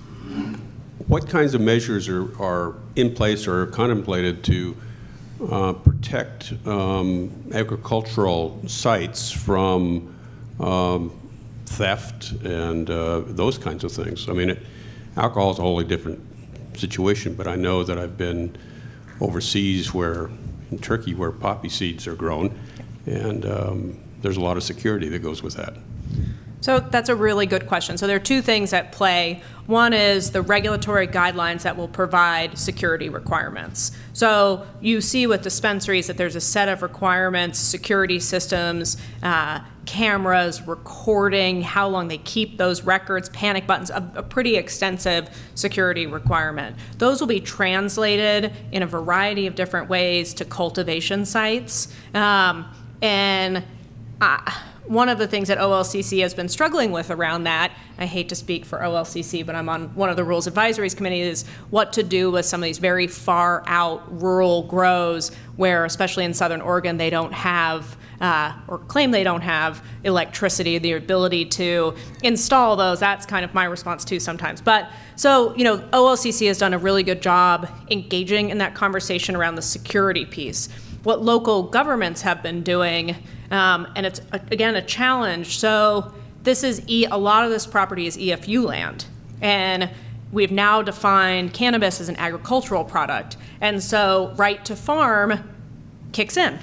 what kinds of measures are, are in place or contemplated to uh, protect um, agricultural sites from um, theft and uh, those kinds of things? I mean, it, alcohol is a wholly different situation, but I know that I've been overseas where, in Turkey, where poppy seeds are grown, and um, there's a lot of security that goes with that. So that's a really good question. So there are two things at play. One is the regulatory guidelines that will provide security requirements. So you see with dispensaries that there's a set of requirements, security systems, uh, cameras, recording, how long they keep those records, panic buttons, a, a pretty extensive security requirement. Those will be translated in a variety of different ways to cultivation sites. Um, and uh, One of the things that O L C C has been struggling with around that, I hate to speak for O L C C, but I'm on one of the Rules Advisories Committee, is what to do with some of these very far out rural grows where, especially in Southern Oregon, they don't have, uh, or claim they don't have electricity, the ability to install those. That's kind of my response too sometimes. But so, you know, O L C C has done a really good job engaging in that conversation around the security piece. What local governments have been doing, um, and it's, again, a challenge. So this is, e a lot of this property is E F U land. And we've now defined cannabis as an agricultural product. And so right to farm kicks in.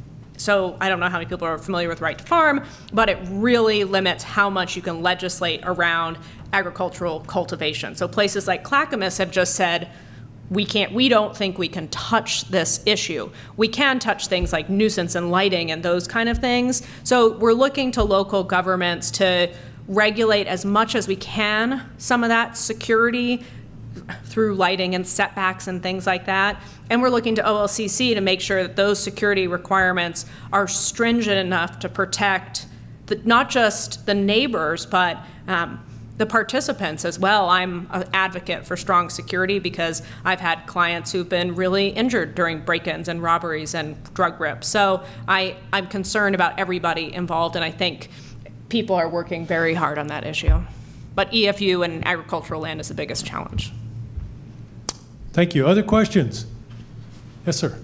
So I don't know how many people are familiar with right to farm, but it really limits how much you can legislate around agricultural cultivation. So places like Clackamas have just said, we can't, we don't think we can touch this issue. We can touch things like nuisance and lighting and those kind of things. So we're looking to local governments to regulate as much as we can some of that security through lighting and setbacks and things like that. And we're looking to O L C C to make sure that those security requirements are stringent enough to protect the, not just the neighbors, but um, the participants as well. I'm an advocate for strong security because I've had clients who've been really injured during break-ins and robberies and drug rips. So I, I'm concerned about everybody involved, and I think people are working very hard on that issue. But E F U and agricultural land is the biggest challenge. Thank you. Other questions? Yes, sir.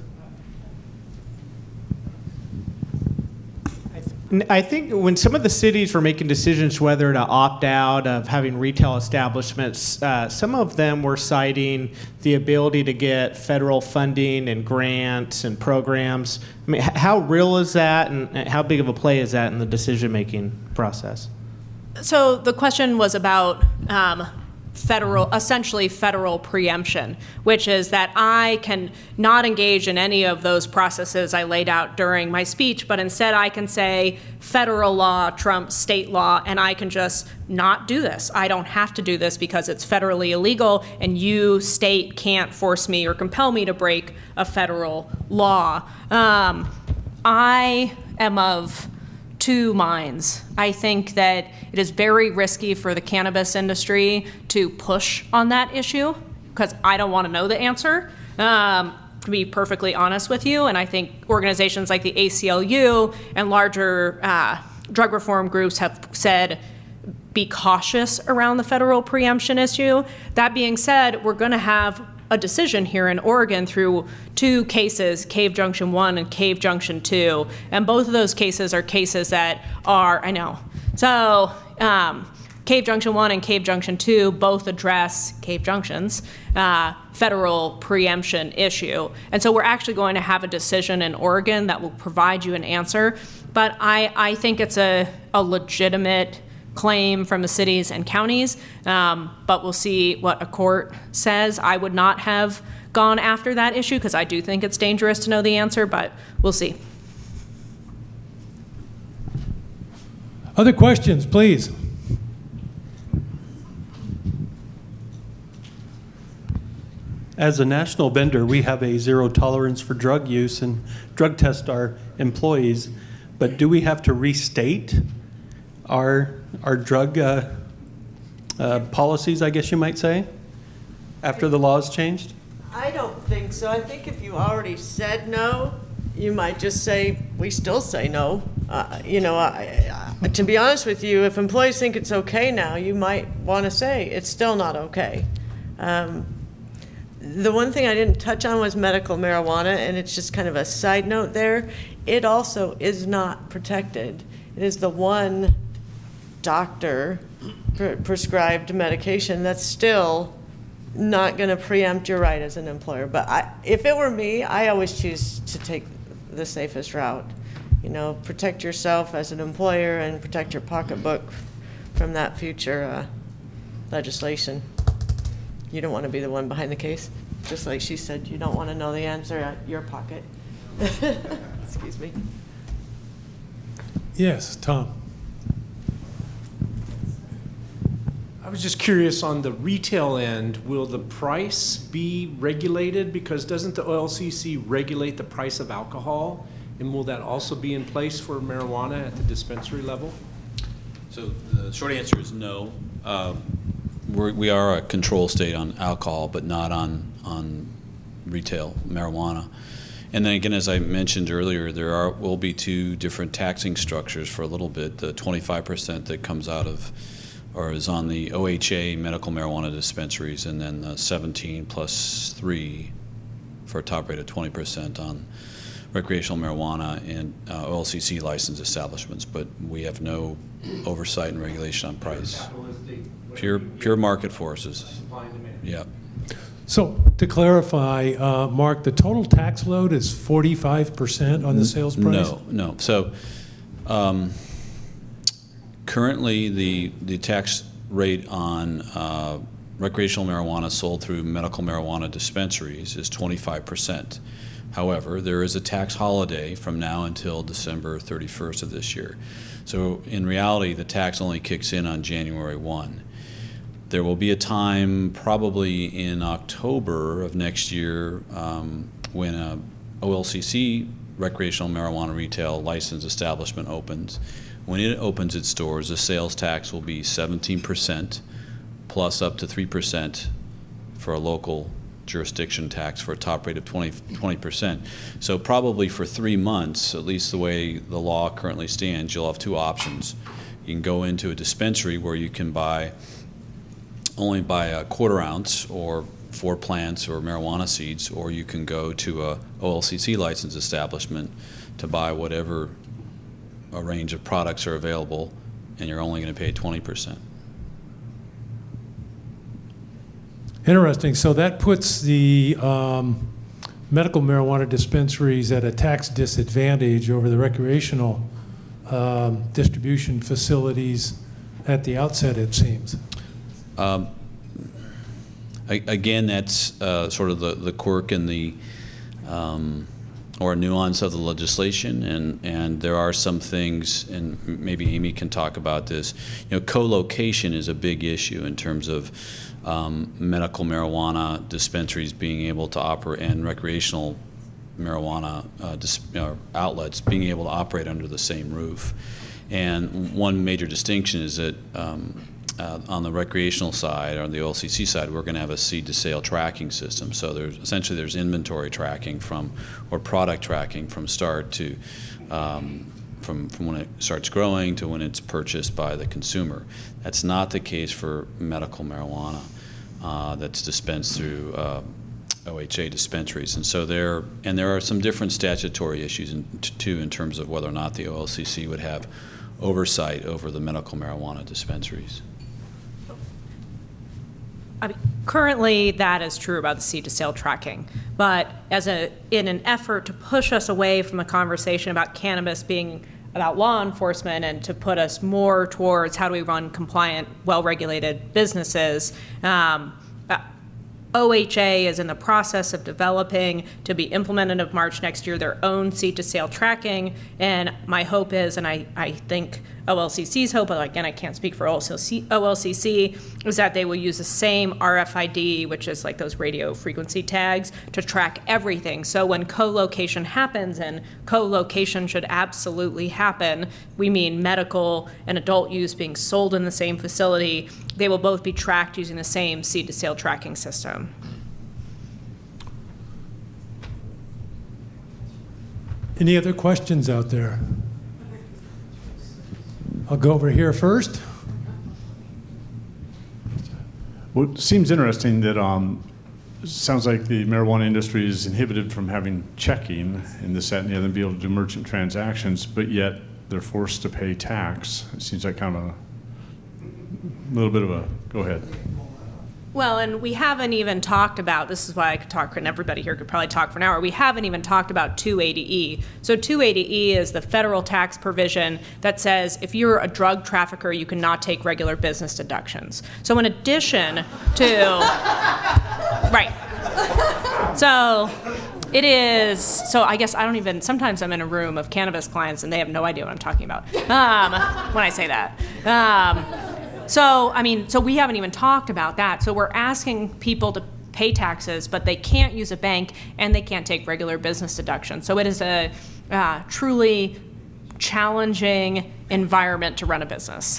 I think when some of the cities were making decisions whether to opt out of having retail establishments, uh, some of them were citing the ability to get federal funding and grants and programs. I mean, how real is that, and how big of a play is that in the decision-making process? So the question was about um, federal, essentially federal preemption, which is that I can not engage in any of those processes I laid out during my speech, but instead I can say federal law trumps state law, and I can just not do this. I don't have to do this because it's federally illegal, and you, state, can't force me or compel me to break a federal law. Um, I am of two minds. I think that it is very risky for the cannabis industry to push on that issue because I don't want to know the answer, um, to be perfectly honest with you. And I think organizations like the A C L U and larger uh, drug reform groups have said, be cautious around the federal preemption issue. That being said, we're going to have a decision here in Oregon through two cases, Cave Junction one and Cave Junction two, and both of those cases are cases that are, I know. So um, Cave Junction one and Cave Junction two both address Cave Junction's uh, federal preemption issue. And so we're actually going to have a decision in Oregon that will provide you an answer. But I, I think it's a, a legitimate claim from the cities and counties, um, but we'll see what a court says. I would not have gone after that issue because I do think it's dangerous to know the answer, but we'll see. Other questions, please. As a national vendor, we have a zero tolerance for drug use and drug test our employees, but do we have to restate our our drug uh, uh, policies, I guess you might say, after the laws changed? I don't think so. I think if you already said no, you might just say, we still say no. Uh, you know, I, I, to be honest with you, if employees think it's okay now, you might want to say it's still not okay. Um, the one thing I didn't touch on was medical marijuana, and it's just kind of a side note there. It also is not protected. It is the one doctor pre prescribed medication that's still not going to preempt your right as an employer. But I, if it were me, I always choose to take the safest route. You know, protect yourself as an employer and protect your pocketbook from that future uh, legislation. You don't want to be the one behind the case. Just like she said, you don't want to know the answer at your pocket. Excuse me. Yes, Tom. I was just curious on the retail end, will the price be regulated? Because doesn't the O L C C regulate the price of alcohol? And will that also be in place for marijuana at the dispensary level? So the short answer is no. Uh, we're, we are a control state on alcohol, but not on, on retail marijuana. And then again, as I mentioned earlier, there are will be two different taxing structures for a little bit. The twenty-five percent that comes out of or is on the O H A medical marijuana dispensaries, and then the seventeen plus three for a top rate of twenty percent on recreational marijuana and uh, O L C C licensed establishments. But we have no oversight and regulation on price. Pure, pure market forces. Yeah. So to clarify, uh, Mark, the total tax load is forty-five percent on the sales price? No, no. So um, currently the, the tax rate on uh, recreational marijuana sold through medical marijuana dispensaries is twenty-five percent. However, there is a tax holiday from now until December thirty-first of this year. So in reality, the tax only kicks in on January first. There will be a time probably in October of next year um, when a O L C C recreational marijuana retail licensed establishment opens. When it opens its doors, the sales tax will be seventeen percent plus up to three percent for a local jurisdiction tax for a top rate of twenty percent. So probably for three months, at least the way the law currently stands, you'll have two options. You can go into a dispensary where you can buy only buy a quarter ounce or four plants or marijuana seeds, or you can go to a O L C C licensed establishment to buy whatever a range of products are available, and you're only going to pay twenty percent. Interesting. So that puts the um, medical marijuana dispensaries at a tax disadvantage over the recreational um, distribution facilities at the outset, it seems. Um, again, that's uh, sort of the, the quirk and the um, or nuance of the legislation, and and there are some things, and maybe Amy can talk about this. You know, co-location is a big issue in terms of um, medical marijuana dispensaries being able to operate and recreational marijuana uh, dis you know, outlets being able to operate under the same roof. And one major distinction is that um, Uh, on the recreational side, or on the O L C C side, we're going to have a seed to sale tracking system. So there's essentially there's inventory tracking from, or product tracking from start to, um, from from when it starts growing to when it's purchased by the consumer. That's not the case for medical marijuana uh, that's dispensed through uh, O H A dispensaries. And so there, and there are some different statutory issues in, too, in terms of whether or not the O L C C would have oversight over the medical marijuana dispensaries. I mean, currently, that is true about the seed to sale tracking, but as a in an effort to push us away from a conversation about cannabis being about law enforcement and to put us more towards how do we run compliant, well-regulated businesses, um, uh, O H A is in the process of developing, to be implemented of March next year, their own seed to sale tracking. And my hope is, and I, I think O L C C's hope, but again, I can't speak for O L C C, is that they will use the same R F I D, which is like those radio frequency tags, to track everything. So when co-location happens, and co-location should absolutely happen, we mean medical and adult use being sold in the same facility, they will both be tracked using the same seed to sale tracking system. Any other questions out there? I'll go over here first. Well, it seems interesting that um, sounds like the marijuana industry is inhibited from having checking and this, that, and the other, and be able to do merchant transactions, but yet they're forced to pay tax. It seems like kind of a little bit of a, go ahead. Well, and we haven't even talked about, this is why I could talk, and everybody here could probably talk for an hour, we haven't even talked about two eighty E. So two eighty E is the federal tax provision that says if you're a drug trafficker, you cannot take regular business deductions. So in addition to, right. So it is, so I guess I don't even, sometimes I'm in a room of cannabis clients and they have no idea what I'm talking about um, when I say that. Um, So, I mean, so we haven't even talked about that. So we're asking people to pay taxes, but they can't use a bank and they can't take regular business deductions. So it is a uh, truly challenging environment to run a business.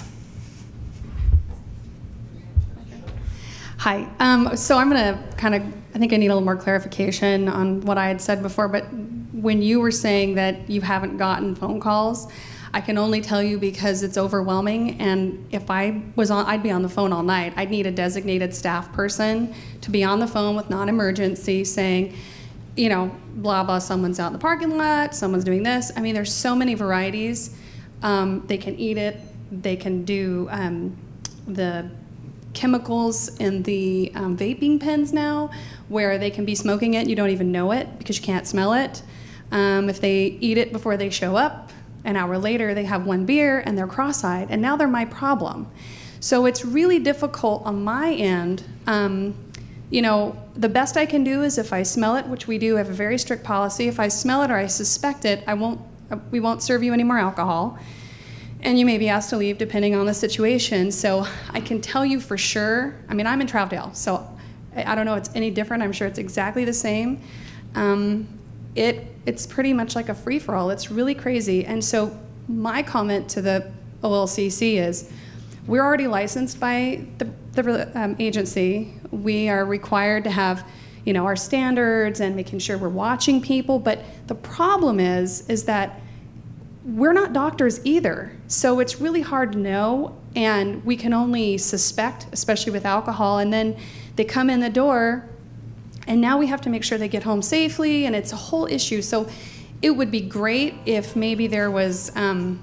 Hi. Um, so I'm going to kind of, I think I need a little more clarification on what I had said before, but when you were saying that you haven't gotten phone calls, I can only tell you because it's overwhelming, and if I was on, I'd be on the phone all night. I'd need a designated staff person to be on the phone with non-emergency saying, you know, blah, blah, someone's out in the parking lot, someone's doing this. I mean, there's so many varieties. Um, they can eat it. They can do um, the chemicals in the um, vaping pens now where they can be smoking it. You don't even know it because you can't smell it. Um, if they eat it before they show up, an hour later, they have one beer and they're cross-eyed, and now they're my problem. So it's really difficult on my end. Um, you know, the best I can do is if I smell it, which we do have a very strict policy, if I smell it or I suspect it, I won't, we won't serve you any more alcohol. And you may be asked to leave depending on the situation. So I can tell you for sure, I mean, I'm in Troutdale, so I, I don't know if it's any different. I'm sure it's exactly the same. Um, it It's pretty much like a free-for-all. It's really crazy. And so my comment to the O L C C is, we're already licensed by the, the um, agency. We are required to have, you know, our standards and making sure we're watching people. But the problem is, is that we're not doctors either. So it's really hard to know, and we can only suspect, especially with alcohol. And then they come in the door, and now we have to make sure they get home safely, and it's a whole issue. So it would be great if maybe there was um,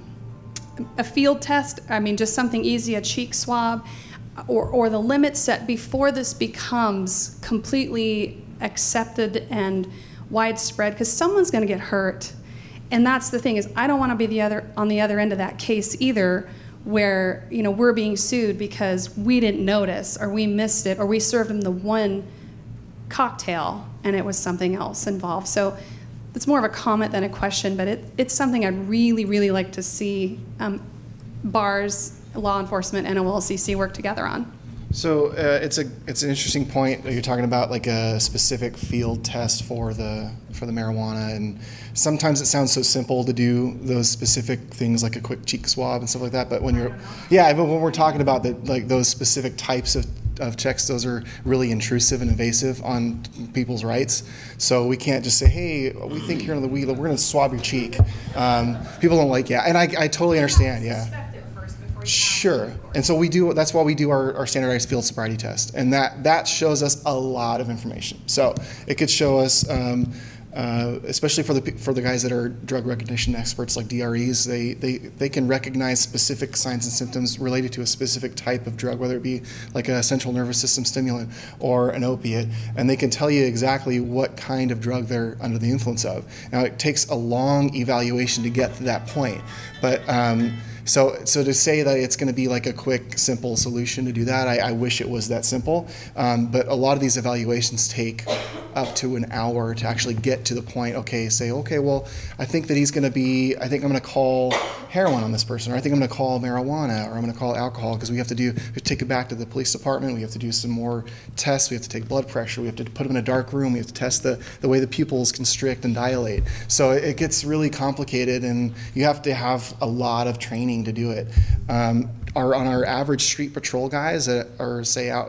a field test, I mean, just something easy, a cheek swab, or, or the limit set before this becomes completely accepted and widespread, because someone's gonna get hurt. And that's the thing, is I don't wanna be the other, on the other end of that case either, where, you know, we're being sued because we didn't notice, or we missed it, or we served them the one cocktail and it was something else involved. So it's more of a comment than a question, but it, it's something I'd really, really like to see um, bars, law enforcement, and O L C C work together on. So uh, it's a it's an interesting point. You're talking about like a specific field test for the for the marijuana, and sometimes it sounds so simple to do those specific things like a quick cheek swab and stuff like that. But when you're yeah, but when we're talking about the, like those specific types of of checks, those are really intrusive and invasive on people's rights. So we can't just say, hey, we think you're on the weed, we're going to swab your cheek. Um, people don't like, yeah, and I, I totally understand, yeah. Sure, and so we do, that's why we do our, our standardized field sobriety test, and that, that shows us a lot of information. So it could show us, um, Uh, especially for the for the guys that are drug recognition experts like D R Es, they, they, they can recognize specific signs and symptoms related to a specific type of drug, whether it be like a central nervous system stimulant or an opiate, and they can tell you exactly what kind of drug they're under the influence of. Now, it takes a long evaluation to get to that point, but um, So, so to say that it's going to be like a quick, simple solution to do that, I, I wish it was that simple. Um, but a lot of these evaluations take up to an hour to actually get to the point. Okay, say, okay, well, I think that he's going to be. I think I'm going to call heroin on this person, or I think I'm going to call marijuana, or I'm going to call alcohol, because we have to do. We have to take it back to the police department. We have to do some more tests. We have to take blood pressure. We have to put them in a dark room. We have to test the the way the pupils constrict and dilate. So it, it gets really complicated, and you have to have a lot of training to do it. Um, our, on our average street patrol guys that are, say, out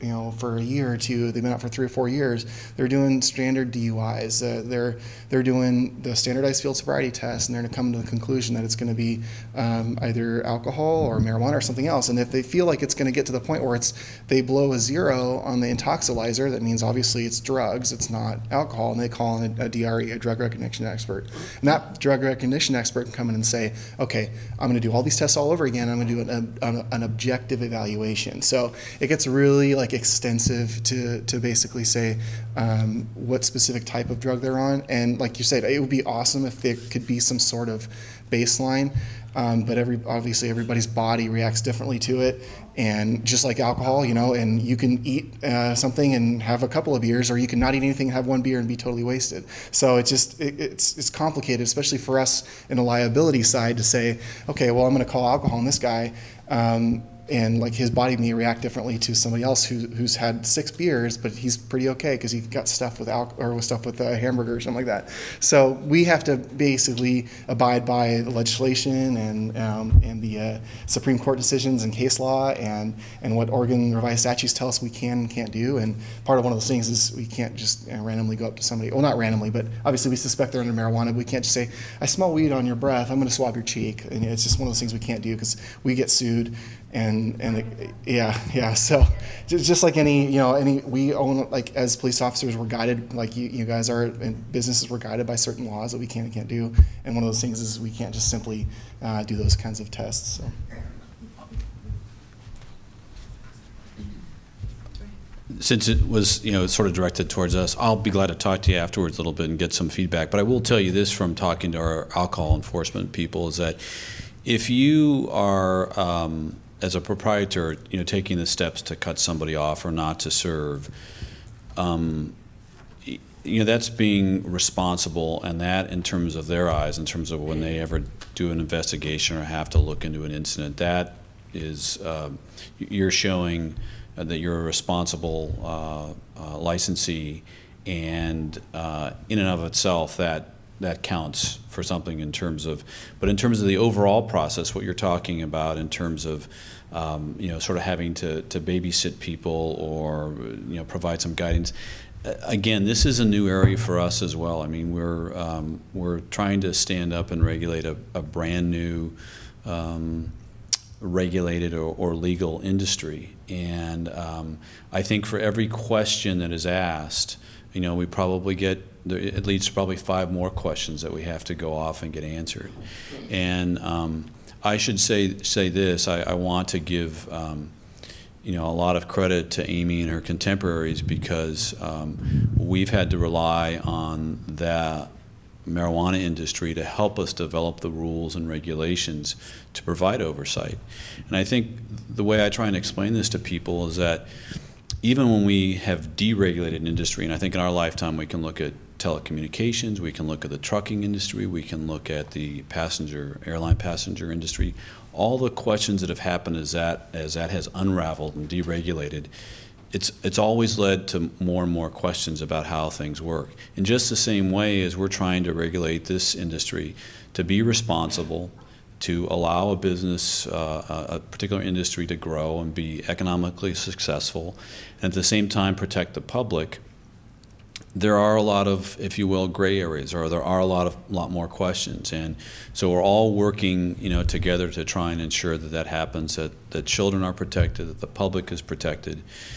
you know, for a year or two. They've been out for three or four years. They're doing standard D U Is. Uh, they're they're doing the standardized field sobriety test, and they're going to come to the conclusion that it's going to be um, either alcohol or marijuana or something else. And if they feel like it's going to get to the point where it's they blow a zero on the intoxilizer, that means obviously it's drugs, it's not alcohol, and they call in a, a D R E, a drug recognition expert. And that drug recognition expert can come in and say, okay, I'm going to do all these tests all over again. I'm going to do an, an, an objective evaluation. So it gets really like extensive to, to basically say um, what specific type of drug they're on. And like you said, it would be awesome if there could be some sort of baseline. Um, but every obviously everybody's body reacts differently to it, and just like alcohol, you know, and you can eat uh, something and have a couple of beers, or you can not eat anything and have one beer and be totally wasted. So it's just it, it's it's complicated, especially for us in a liability side to say, okay, well, I'm going to call alcohol on this guy. Um, And like his body may react differently to somebody else who, who's had six beers, but he's pretty okay because he got stuff with alcohol or with stuff with a hamburger or something like that. So we have to basically abide by the legislation and um, and the uh, Supreme Court decisions and case law and and what Oregon revised statutes tell us we can and can't do. And part of one of those things is we can't just you know, randomly go up to somebody. Well, not randomly, but obviously we suspect they're under marijuana. But we can't just say, "I smell weed on your breath. I'm going to swab your cheek." And it's just one of those things we can't do because we get sued. And and it, yeah yeah so just like any you know any we own like as police officers we're guided like you you guys are, and businesses we're guided by certain laws that we can and can't do, and one of those things is we can't just simply uh, do those kinds of tests. So. Since it was, you know, sort of directed towards us, I'll be glad to talk to you afterwards a little bit and get some feedback. But I will tell you this from talking to our alcohol enforcement people is that if you are um, as a proprietor, you know, taking the steps to cut somebody off or not to serve, um, you know, that's being responsible, and that in terms of their eyes, in terms of when they ever do an investigation or have to look into an incident, that is, uh, you're showing that you're a responsible uh, uh, licensee, and uh, in and of itself, that that counts for something in terms of, but in terms of the overall process, what you're talking about in terms of, um, you know, sort of having to, to babysit people or, you know, provide some guidance. Again, this is a new area for us as well. I mean, we're, um, we're trying to stand up and regulate a, a brand new um, regulated or, or legal industry. And um, I think for every question that is asked, you know, we probably get, it leads to probably five more questions that we have to go off and get answered. And um, I should say say this, I, I want to give, um, you know, a lot of credit to Amy and her contemporaries, because um, we've had to rely on the marijuana industry to help us develop the rules and regulations to provide oversight. And I think the way I try and explain this to people is that even when we have deregulated an industry, and I think in our lifetime we can look at telecommunications, we can look at the trucking industry, we can look at the passenger, airline passenger industry, all the questions that have happened as that, as that has unraveled and deregulated, it's, it's always led to more and more questions about how things work. In just the same way as we're trying to regulate this industry to be responsible, to allow a business, uh, a particular industry to grow and be economically successful, and at the same time protect the public, there are a lot of, if you will, gray areas, or there are a lot of lot more questions. And so we're all working, you know, together to try and ensure that that happens, that, that children are protected, that the public is protected.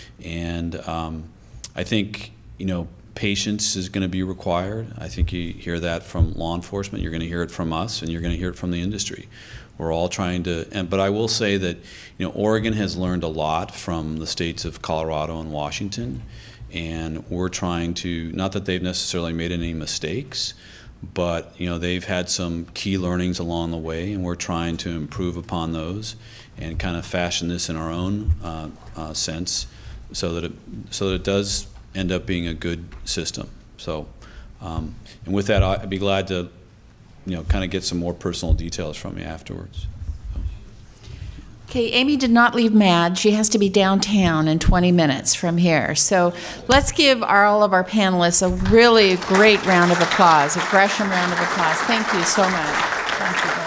And um, I think, you know, patience is going to be required. I think you hear that from law enforcement, you're going to hear it from us, and you're going to hear it from the industry. We're all trying to, and, but I will say that, you know, Oregon has learned a lot from the states of Colorado and Washington, and we're trying to, not that they've necessarily made any mistakes, but, you know, they've had some key learnings along the way, and we're trying to improve upon those and kind of fashion this in our own uh, uh, sense, so that it, so that it does end up being a good system. So, um, and with that, I'd be glad to, you know, kind of get some more personal details from you afterwards. Okay, Amy did not leave mad. She has to be downtown in twenty minutes from here. So let's give our, all of our panelists a really great round of applause, a Gresham round of applause. Thank you so much. Thank you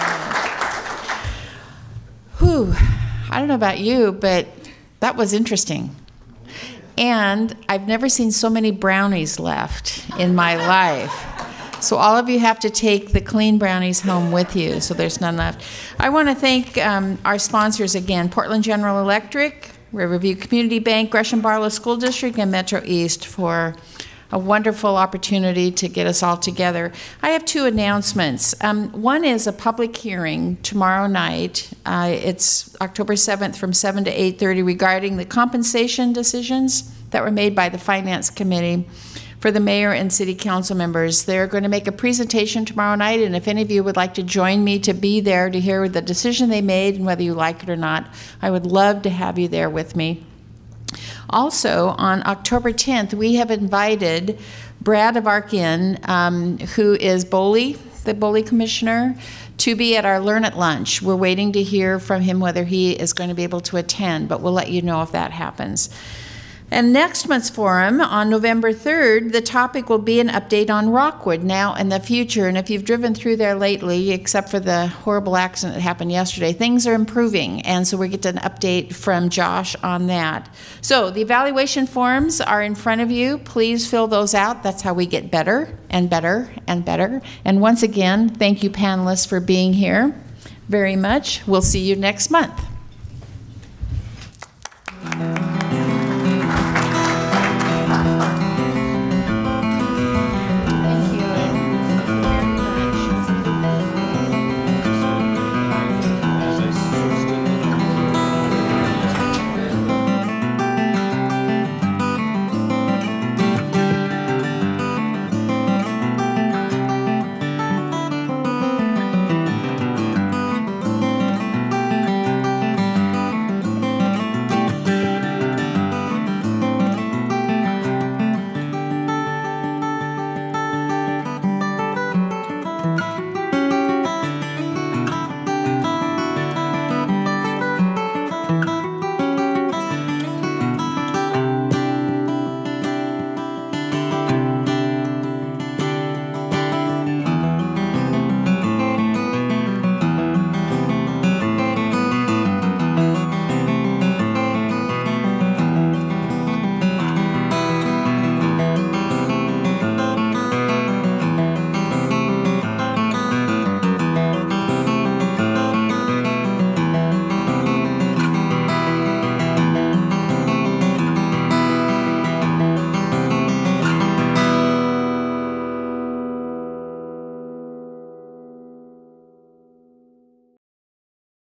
very much. Whew, I don't know about you, but that was interesting. And I've never seen so many brownies left in my life. So all of you have to take the clean brownies home with you, so there's none left. I want to thank um, our sponsors again, Portland General Electric, Riverview Community Bank, Gresham Barlow School District, and MetroEast for a wonderful opportunity to get us all together. I have two announcements. Um, one is a public hearing tomorrow night. Uh, it's October seventh from seven to eight thirty regarding the compensation decisions that were made by the Finance Committee for the mayor and city council members. They're going to make a presentation tomorrow night, and if any of you would like to join me to be there to hear the decision they made and whether you like it or not, I would love to have you there with me. Also, on October tenth, we have invited Brad of Arkin, um, who is Boley, the Boley Commissioner, to be at our Learn at Lunch. We're waiting to hear from him whether he is going to be able to attend, but we'll let you know if that happens. And next month's forum, on November third, the topic will be an update on Rockwood now and the future. And if you've driven through there lately, except for the horrible accident that happened yesterday, things are improving. And so we get an update from Josh on that. So the evaluation forms are in front of you. Please fill those out. That's how we get better and better and better. And once again, thank you panelists for being here very much. We'll see you next month.